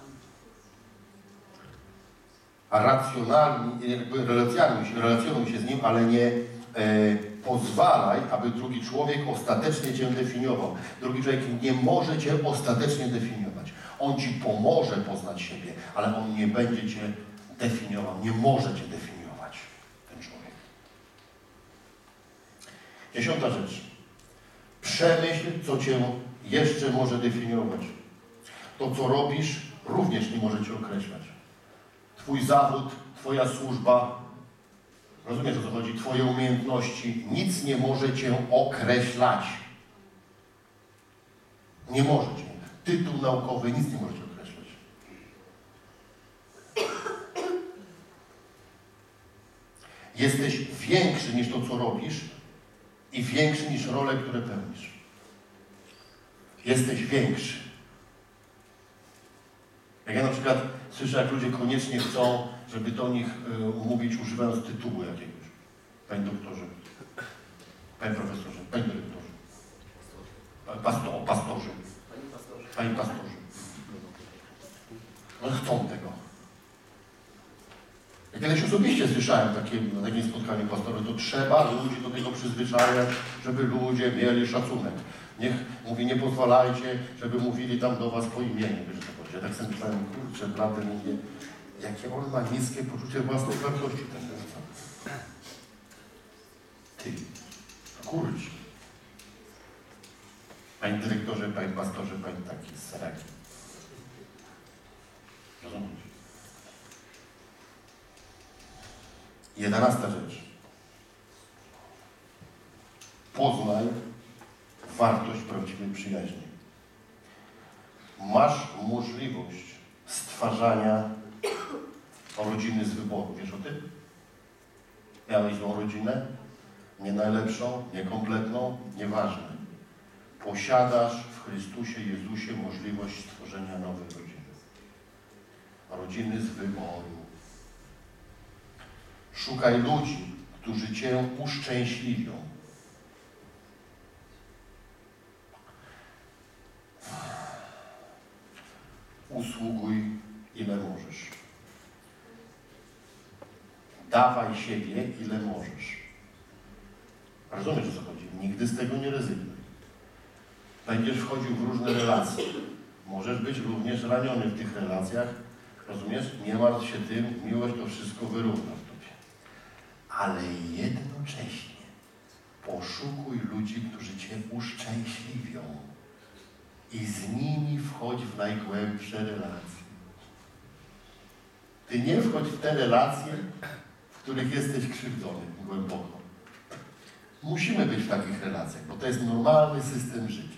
[SPEAKER 1] A racjonalnie, jakby relacjonuj się, relacjonuj się z nim, ale nie e, pozwalaj, aby drugi człowiek ostatecznie cię definiował. Drugi człowiek nie może cię ostatecznie definiować. On ci pomoże poznać siebie, ale on nie będzie cię definiował, nie może cię definiować, ten człowiek. Dziesiąta rzecz. Przemyśl, co cię jeszcze może definiować. To, co robisz, również nie może cię określać. Twój zawód, twoja służba, rozumiesz, o co chodzi? Twoje umiejętności, nic nie może cię określać. Nie może cię. Tytuł naukowy, nic nie może cię określać. Jesteś większy niż to, co robisz i większy niż role, które pełnisz. Jesteś większy. Jak ja na przykład słyszę, jak ludzie koniecznie chcą, żeby do nich y, umówić, używając tytułu jakiegoś. Panie doktorze, panie profesorze, panie dyrektorze, pasto, pastorze,
[SPEAKER 3] Panie pastorze.
[SPEAKER 1] panie pastorze. No chcą tego. Ja kiedyś osobiście słyszałem takie, na takim spotkaniu pastorów, to trzeba ludzi do tego przyzwyczajać, żeby ludzie mieli szacunek. Niech, mówi, nie pozwalajcie, żeby mówili tam do was po imieniu. Wiesz, co chodzi. Ja tak sobie myślałem, kurczę, prawdę mówię, jakie on ma niskie poczucie własnej wartości, ten mówca. Ty, kurczę. Panie dyrektorze, panie pastorze, panie taki serek. Rozumiesz? Jedenasta rzecz. Poznaj wartość prawdziwej przyjaźni. Masz możliwość stwarzania rodziny z wyboru. Wiesz o tym? Miałeś złą rodzinę? Nie najlepszą, niekompletną? Nieważne. Posiadasz w Chrystusie Jezusie możliwość stworzenia nowej rodziny. Rodziny z wyboru. Szukaj ludzi, którzy cię uszczęśliwią. Usługuj, ile możesz. Dawaj siebie, ile możesz. Rozumiesz, o co chodzi? Nigdy z tego nie rezygnuj. Będziesz wchodził w różne relacje. Możesz być również raniony w tych relacjach. Rozumiesz? Nie martw się tym, miłość to wszystko wyrówna w tobie. Ale jednocześnie poszukuj ludzi, którzy cię uszczęśliwią. I z nimi wchodź w najgłębsze relacje. Ty nie wchodź w te relacje, w których jesteś krzywdzony głęboko. Musimy być w takich relacjach, bo to jest normalny system życia.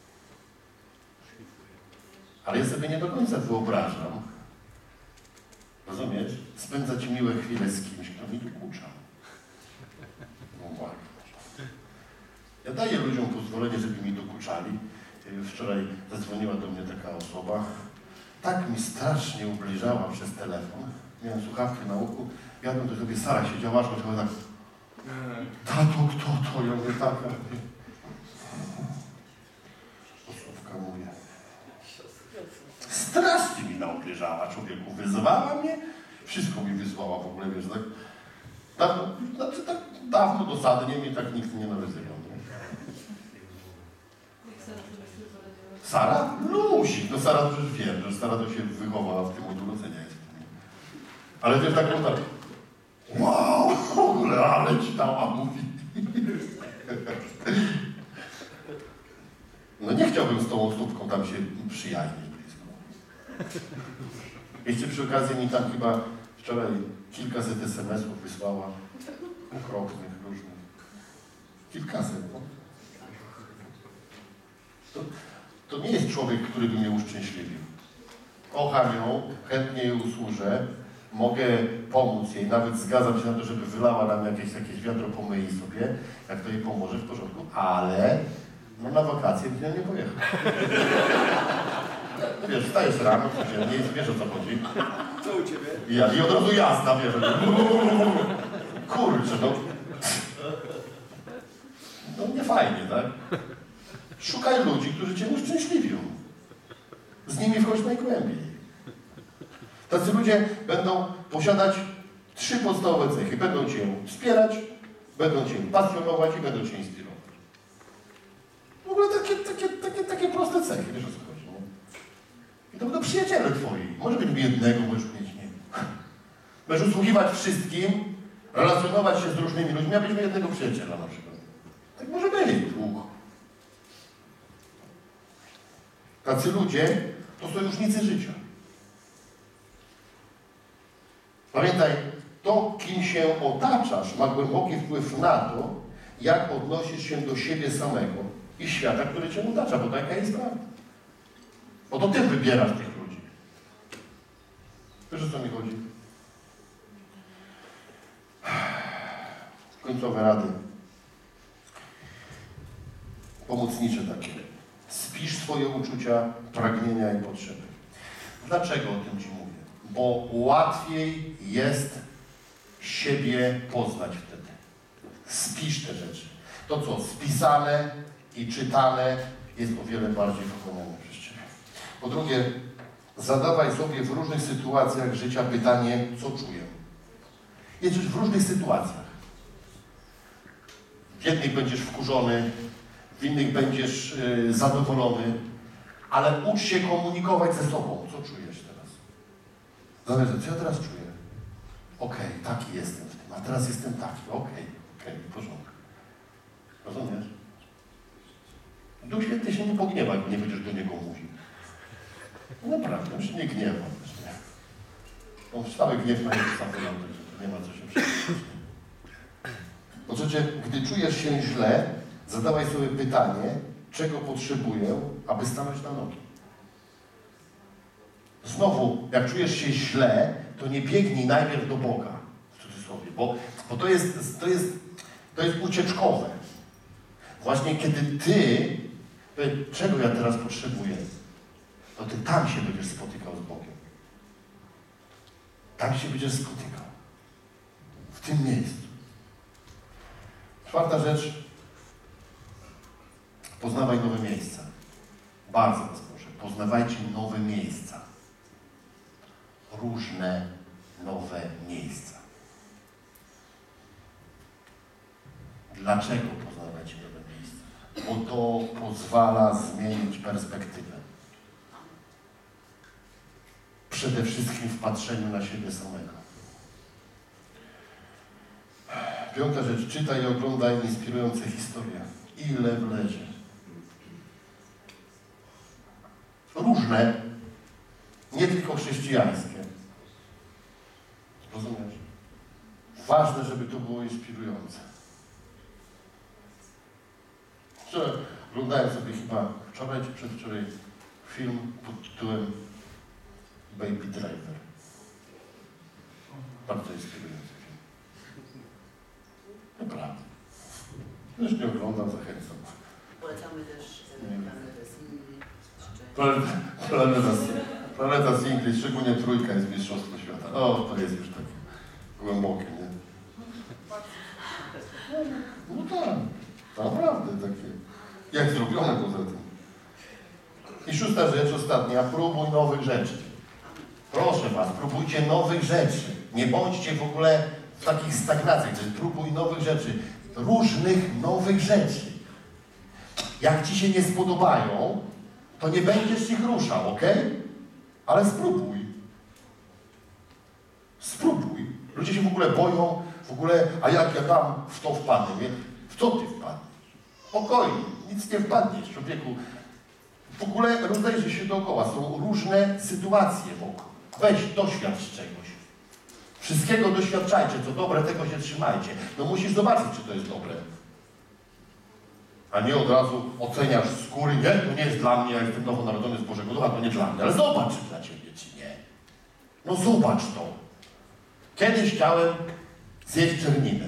[SPEAKER 1] Ale ja sobie nie do końca wyobrażam, rozumiesz, spędzać miłe chwile z kimś, kto mi dokucza. No właśnie. Ja daję ludziom pozwolenie, żeby mi dokuczali. Wczoraj zadzwoniła do mnie taka osoba, tak mi strasznie ubliżała przez telefon, miałem słuchawkę na uchu, jadłem, to sobie Sara siedziała, aż trochę tak, tato, kto to? Ja mówię, tak, ja mówię. Osłówka mówię. Strasznie mi naobieżała, człowieku, wyzwała mnie, wszystko mi wysłała w ogóle, wiesz, tak, dawno, znaczy tak dawno dosadnie mnie tak nikt nie nawyzywał. Sara? Lusik. No Sara to już wiem, że Sara to się wychowała w tym od urodzenia jest. Ale też tak tak. Wow, w ogóle, ale ci dała mówi. No nie chciałbym z tą osobką tam się przyjaźnić blisko. Jeszcze przy okazji mi tam chyba wczoraj kilkaset es em esów wysłała. Okropnych, różnych. Kilkaset, no. To, to nie jest człowiek, który by mnie uszczęśliwił. Kocham ją, chętnie jej usłużę, mogę pomóc jej, nawet zgadzam się na to, żeby wylała nam jakieś, jakieś wiadro, pomyj sobie, jak to jej pomoże, w porządku, ale no, na wakacje bym nie pojechał. Wiesz, wstajesz rano, codziennie i wiesz, o co chodzi.
[SPEAKER 4] Co u ciebie?
[SPEAKER 1] I, ja, i od razu jasna, wiesz, kurczę, no. No nie fajnie, tak? Szukaj ludzi, którzy cię uszczęśliwią. Z nimi wchodź najgłębiej. Tacy ludzie będą posiadać trzy podstawowe cechy. Będą cię wspierać, będą cię pasjonować i będą cię inspirować. W ogóle takie, takie, takie, takie proste cechy, wiesz o co chodzi, nie? I to będą przyjaciele twoi. Może być jednego, możesz mieć nie. Będziesz usługiwać wszystkim, relacjonować się z różnymi ludźmi, a byśmy jednego przyjaciela na przykład. Tak może być długo. Tacy ludzie to sojusznicy życia. Pamiętaj, to, kim się otaczasz, ma głęboki wpływ na to, jak odnosisz się do siebie samego i świata, który cię otacza, bo taka jest prawda. Bo to ty wybierasz tych ludzi. Wiesz, o co mi chodzi? Końcowe rady. Pomocnicze takie. Spisz swoje uczucia, pragnienia i potrzeby. Dlaczego o tym ci mówię? Bo łatwiej jest siebie poznać wtedy. Spisz te rzeczy. To, co spisane i czytane, jest o wiele bardziej wykonane przez ciebie. Po drugie, zadawaj sobie w różnych sytuacjach życia pytanie, co czuję. Jedziesz w różnych sytuacjach. W jednych będziesz wkurzony, w innych będziesz yy, zadowolony, ale ucz się komunikować ze sobą. Co czujesz teraz? Zależy, co ja teraz czuję? Okej, okay, taki jestem w tym, a teraz jestem taki. Okej, okay, okej, okay, w porządku. Rozumiesz? Duch Święty się nie pogniewa, jak nie będziesz do Niego mówił. No naprawdę, on się nie gniewa. Nie. On cały gniew na Niego sam wygląda, że to nie ma co się przejmować. Po trzecie, gdy czujesz się źle, zadawaj sobie pytanie, czego potrzebuję, aby stanąć na nogi. Znowu, jak czujesz się źle, to nie biegnij najpierw do Boga, w cudzysłowie, bo, bo to, jest, to, jest, to jest ucieczkowe. Właśnie kiedy ty, czego ja teraz potrzebuję, to ty tam się będziesz spotykał z Bogiem. Tam się będziesz spotykał. W tym miejscu. Czwarta rzecz. Poznawaj nowe miejsca. Bardzo was proszę. Poznawajcie nowe miejsca. Różne nowe miejsca. Dlaczego poznawajcie nowe miejsca? Bo to pozwala zmienić perspektywę. Przede wszystkim w patrzeniu na siebie samego. Piąta rzecz. Czytaj i oglądaj inspirujące historie. Ile wlezie. Różne. Nie tylko chrześcijańskie. Rozumiesz? Ważne, żeby to było inspirujące. Wczoraj oglądałem sobie chyba wczoraj czy przedwczoraj film pod tytułem Baby Driver. Bardzo inspirujący film. Naprawdę. Już nie oglądam, zachęcam.
[SPEAKER 3] Polecamy też
[SPEAKER 1] Nie.
[SPEAKER 3] planetę Sin.
[SPEAKER 1] Planeta Sin. Planeta z English, szczególnie trójka jest mistrzostwo świata. O, to jest już takie głębokie, nie? No tak, naprawdę takie. Jak zrobione poza tym. I szósta rzecz, ostatnia, próbuj nowych rzeczy. Proszę was, próbujcie nowych rzeczy. Nie bądźcie w ogóle w takich stagnacjach, czyli próbuj nowych rzeczy. Różnych nowych rzeczy. Jak ci się nie spodobają, to nie będziesz ich ruszał, ok? Ale spróbuj. Spróbuj. Ludzie się w ogóle boją, w ogóle, a jak ja tam w to wpadnę, nie? W co ty wpadniesz? Spokojnie, nic nie wpadniesz, człowieku. W ogóle rozejrzyj się dookoła, są różne sytuacje wokół. Weź, doświadcz czegoś. Wszystkiego doświadczajcie, co dobre, tego się trzymajcie. No musisz zobaczyć, czy to jest dobre. A nie od razu oceniasz z góry, nie, to nie jest dla mnie, ja jestem nowonarodzony z Bożego Ducha, to nie dla mnie. Ale zobacz, czy dla ciebie, czy nie. No zobacz to. Kiedyś chciałem zjeść czerninę.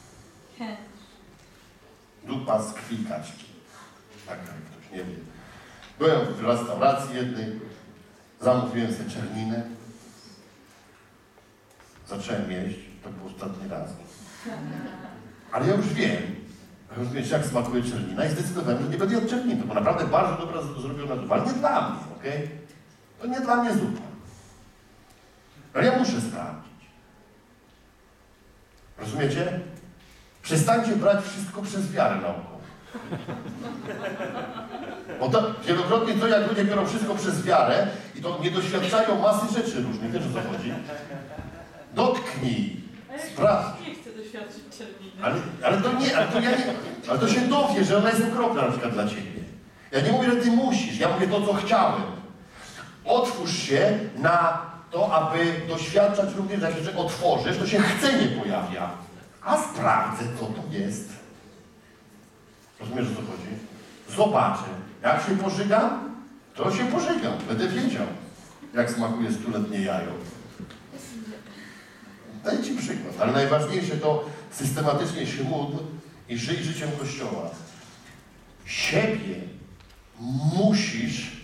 [SPEAKER 1] Dupa z krwi kaczki. Tak, jak ktoś nie wie. Byłem w restauracji jednej, zamówiłem sobie czerninę. Zacząłem jeść, to był ostatni raz. Ale ja już wiem, już wiesz, jak smakuje czernina i zdecydowałem, że nie będę jadł czerniny, bo naprawdę bardzo dobra zrobiona zupa, ale nie dla mnie, okej? Okay? To nie dla mnie zupa. Ale ja muszę sprawdzić. Rozumiecie? Przestańcie brać wszystko przez wiarę naukową. Bo to wielokrotnie to, jak ludzie biorą wszystko przez wiarę i to nie doświadczają masy rzeczy różnych, wiesz, o co chodzi? Dotknij, sprawdź.
[SPEAKER 2] Nie chcę doświadczyć czerniny.
[SPEAKER 1] Ale, ale to nie, ale to ja nie, ale to się dowie, że ona jest okropna na przykład dla ciebie. Ja nie mówię, że ty musisz, ja mówię to, co chciałem. Otwórz się na to, aby doświadczać również, jak się otworzysz, to się chce nie pojawia. A sprawdzę, co to jest. Rozumiesz, o co chodzi? Zobaczę. Jak się pożygam, to się pożygam. Będę wiedział, jak smakuje stuletnie jajo. Daję ci przykład. Ale najważniejsze to systematycznie się módl i żyj życiem Kościoła. Siebie musisz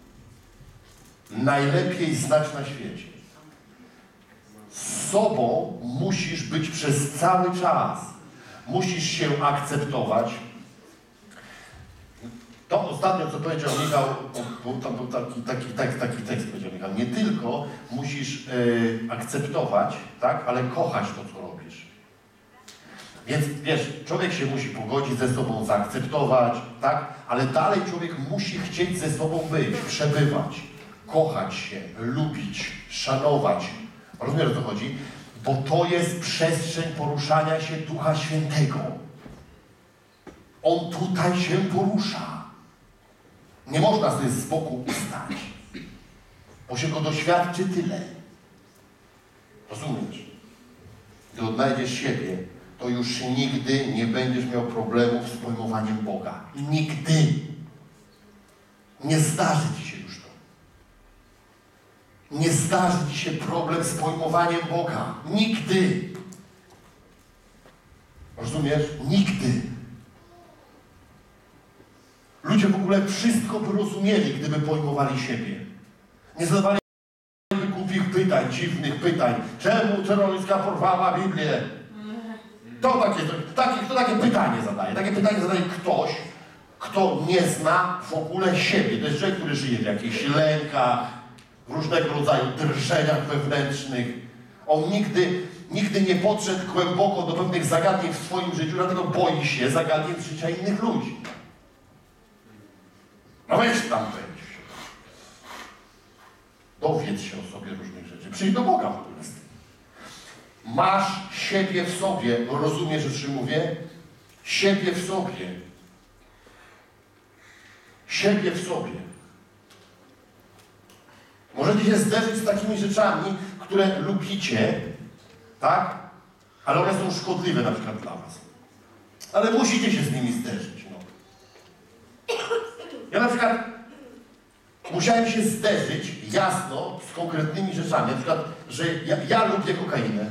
[SPEAKER 1] najlepiej znać na świecie. Z sobą musisz być przez cały czas. Musisz się akceptować. To ostatnio, co powiedział Michał, bo tam był taki, taki, taki, taki tekst, powiedział Michał, nie tylko musisz yy, akceptować, tak, ale kochać to, co robisz. Więc wiesz, człowiek się musi pogodzić ze sobą, zaakceptować, tak, ale dalej człowiek musi chcieć ze sobą być, przebywać, kochać się, lubić, szanować. Rozumiesz, o co chodzi? Bo to jest przestrzeń poruszania się Ducha Świętego. On tutaj się porusza. Nie można sobie z boku ustać, bo się go doświadczy tyle. Rozumiesz? Gdy odnajdziesz siebie, to już nigdy nie będziesz miał problemów z pojmowaniem Boga. Nigdy. Nie zdarzy ci się już to. Nie zdarzy ci się problem z pojmowaniem Boga. Nigdy. Rozumiesz? Nigdy. Ludzie w ogóle wszystko by rozumieli, gdyby pojmowali siebie. Nie zadawaliby głupich pytań, dziwnych pytań. Czemu terroristka porwała Biblię? To takie, takie, kto takie pytanie zadaje? Takie pytanie zadaje ktoś, kto nie zna w ogóle siebie. To jest człowiek, który żyje w jakichś lękach, w różnego rodzaju drżeniach wewnętrznych. On nigdy, nigdy nie podszedł głęboko do pewnych zagadnień w swoim życiu, dlatego boi się zagadnień z życia innych ludzi. No weź tam wejdź. Dowiedz się o sobie różnych rzeczy. Przyjdź do Boga w ogóle z tym. Masz siebie w sobie. Rozumiesz, o czym mówię? Siebie w sobie. Siebie w sobie. Możecie się zderzyć z takimi rzeczami, które lubicie, tak? Ale one są szkodliwe na przykład dla was. Ale musicie się z nimi zderzyć. No. Ja na przykład musiałem się zderzyć jasno z konkretnymi rzeczami. Na przykład, że ja, ja lubię kokainę.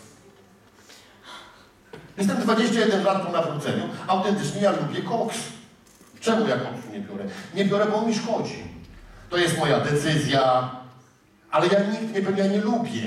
[SPEAKER 1] Jestem dwadzieścia jeden lat po nawróceniu. Autentycznie ja lubię koks. Czemu ja koksu nie biorę? Nie biorę, bo on mi szkodzi. To jest moja decyzja. Ale ja nikt nie powiem, ja nie lubię.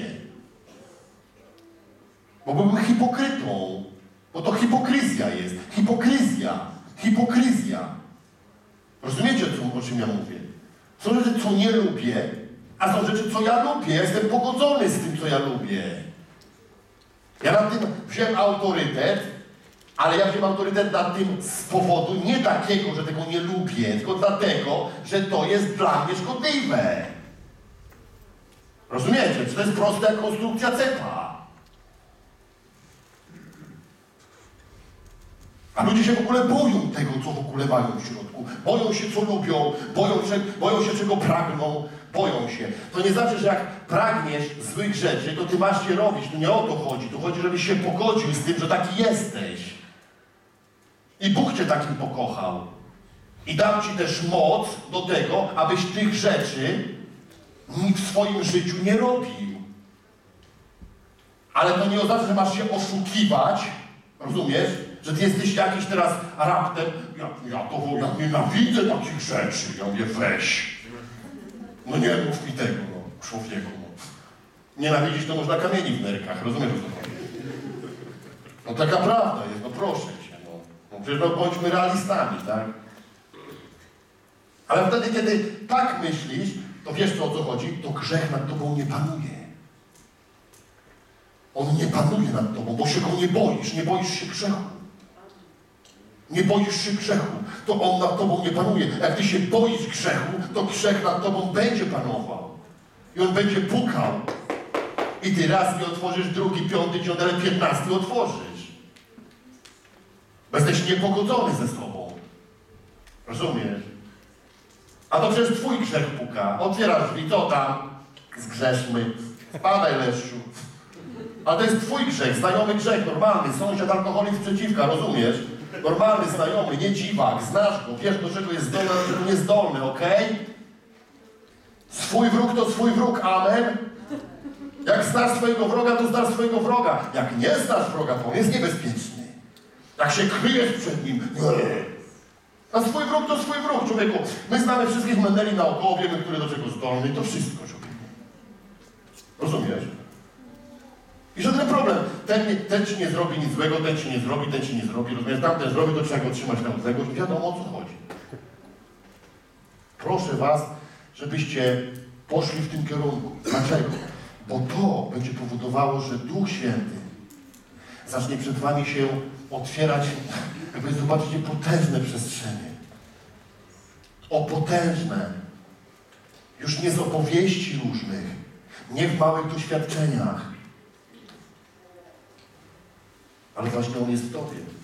[SPEAKER 1] Bo byłbym hipokrytą. Bo to hipokryzja jest. Hipokryzja. Hipokryzja. Rozumiecie, co, o czym ja mówię? Są rzeczy, co nie lubię, a są rzeczy, co ja lubię. Ja jestem pogodzony z tym, co ja lubię. Ja nad tym wziąłem autorytet, ale ja wziąłem autorytet nad tym z powodu nie takiego, że tego nie lubię, tylko dlatego, że to jest dla mnie szkodliwe. Rozumiecie? Czy to jest prosta jak konstrukcja cepa? A ludzie się w ogóle boją tego, co w ogóle mają w środku. Boją się, co lubią, boją się, boją się czego pragną, boją się. To nie znaczy, że jak pragniesz złych rzeczy, to ty masz je robić. Tu nie o to chodzi. Tu chodzi, żebyś się pogodził z tym, że taki jesteś. I Bóg cię takim pokochał. I dał ci też moc do tego, abyś tych rzeczy nikt w swoim życiu nie robił. Ale to nie oznacza, że masz się oszukiwać, rozumiesz? Że ty jesteś jakiś teraz raptem, ja, ja to ja nienawidzę takich rzeczy. Ja mówię, weź. No nie mów mi tego, no, człowieku. No. Nienawidzisz, to można kamieni w nerkach, rozumiesz o co chodzi? No taka prawda jest, no proszę cię, no. No przecież no, bądźmy realistami, tak? Ale wtedy, kiedy tak myślisz, to wiesz co o co chodzi? To grzech nad tobą nie panuje. On nie panuje nad tobą, bo się go nie boisz, nie boisz się grzechu. Nie boisz się grzechu, to on nad tobą nie panuje. Jak ty się boisz grzechu, to grzech nad tobą będzie panował. I on będzie pukał. I ty raz nie otworzysz, drugi, piąty, dziesiąty, ale piętnasty otworzysz. Bo jesteś niepogodzony ze sobą. Rozumiesz? A to przecież twój grzech puka. Otwierasz drzwi, co tam? Zgrzeszmy. Spadaj, leszczu. Ale to jest twój grzech, znajomy grzech, normalny. Sąsiad alkoholik sprzeciwka, rozumiesz? Normalny, znajomy, nie dziwak, znasz go, wiesz do czego jest zdolny, a do czego niezdolny, okej? Okay? Swój wróg to swój wróg, amen? Jak znasz swojego wroga, to znasz swojego wroga. Jak nie znasz wroga, to on jest niebezpieczny. Jak się kryjesz przed nim, nie. A swój wróg to swój wróg, człowieku. My znamy wszystkich meneli naokoło, wiemy, który do czego zdolny, to wszystko, człowieku. Rozumiesz? I żaden problem. Ten, ten ci nie zrobi nic złego, ten ci nie zrobi, ten ci nie zrobi, rozumiesz? Tamten zrobi, to trzeba go trzymać na odległość. Wiadomo, o co chodzi. Proszę was, żebyście poszli w tym kierunku. Dlaczego? Bo to będzie powodowało, że Duch Święty zacznie przed wami się otwierać, jakby zobaczycie, potężne przestrzenie. O, potężne. Już nie z opowieści różnych, nie w małych doświadczeniach, ale właśnie On jest w tobie.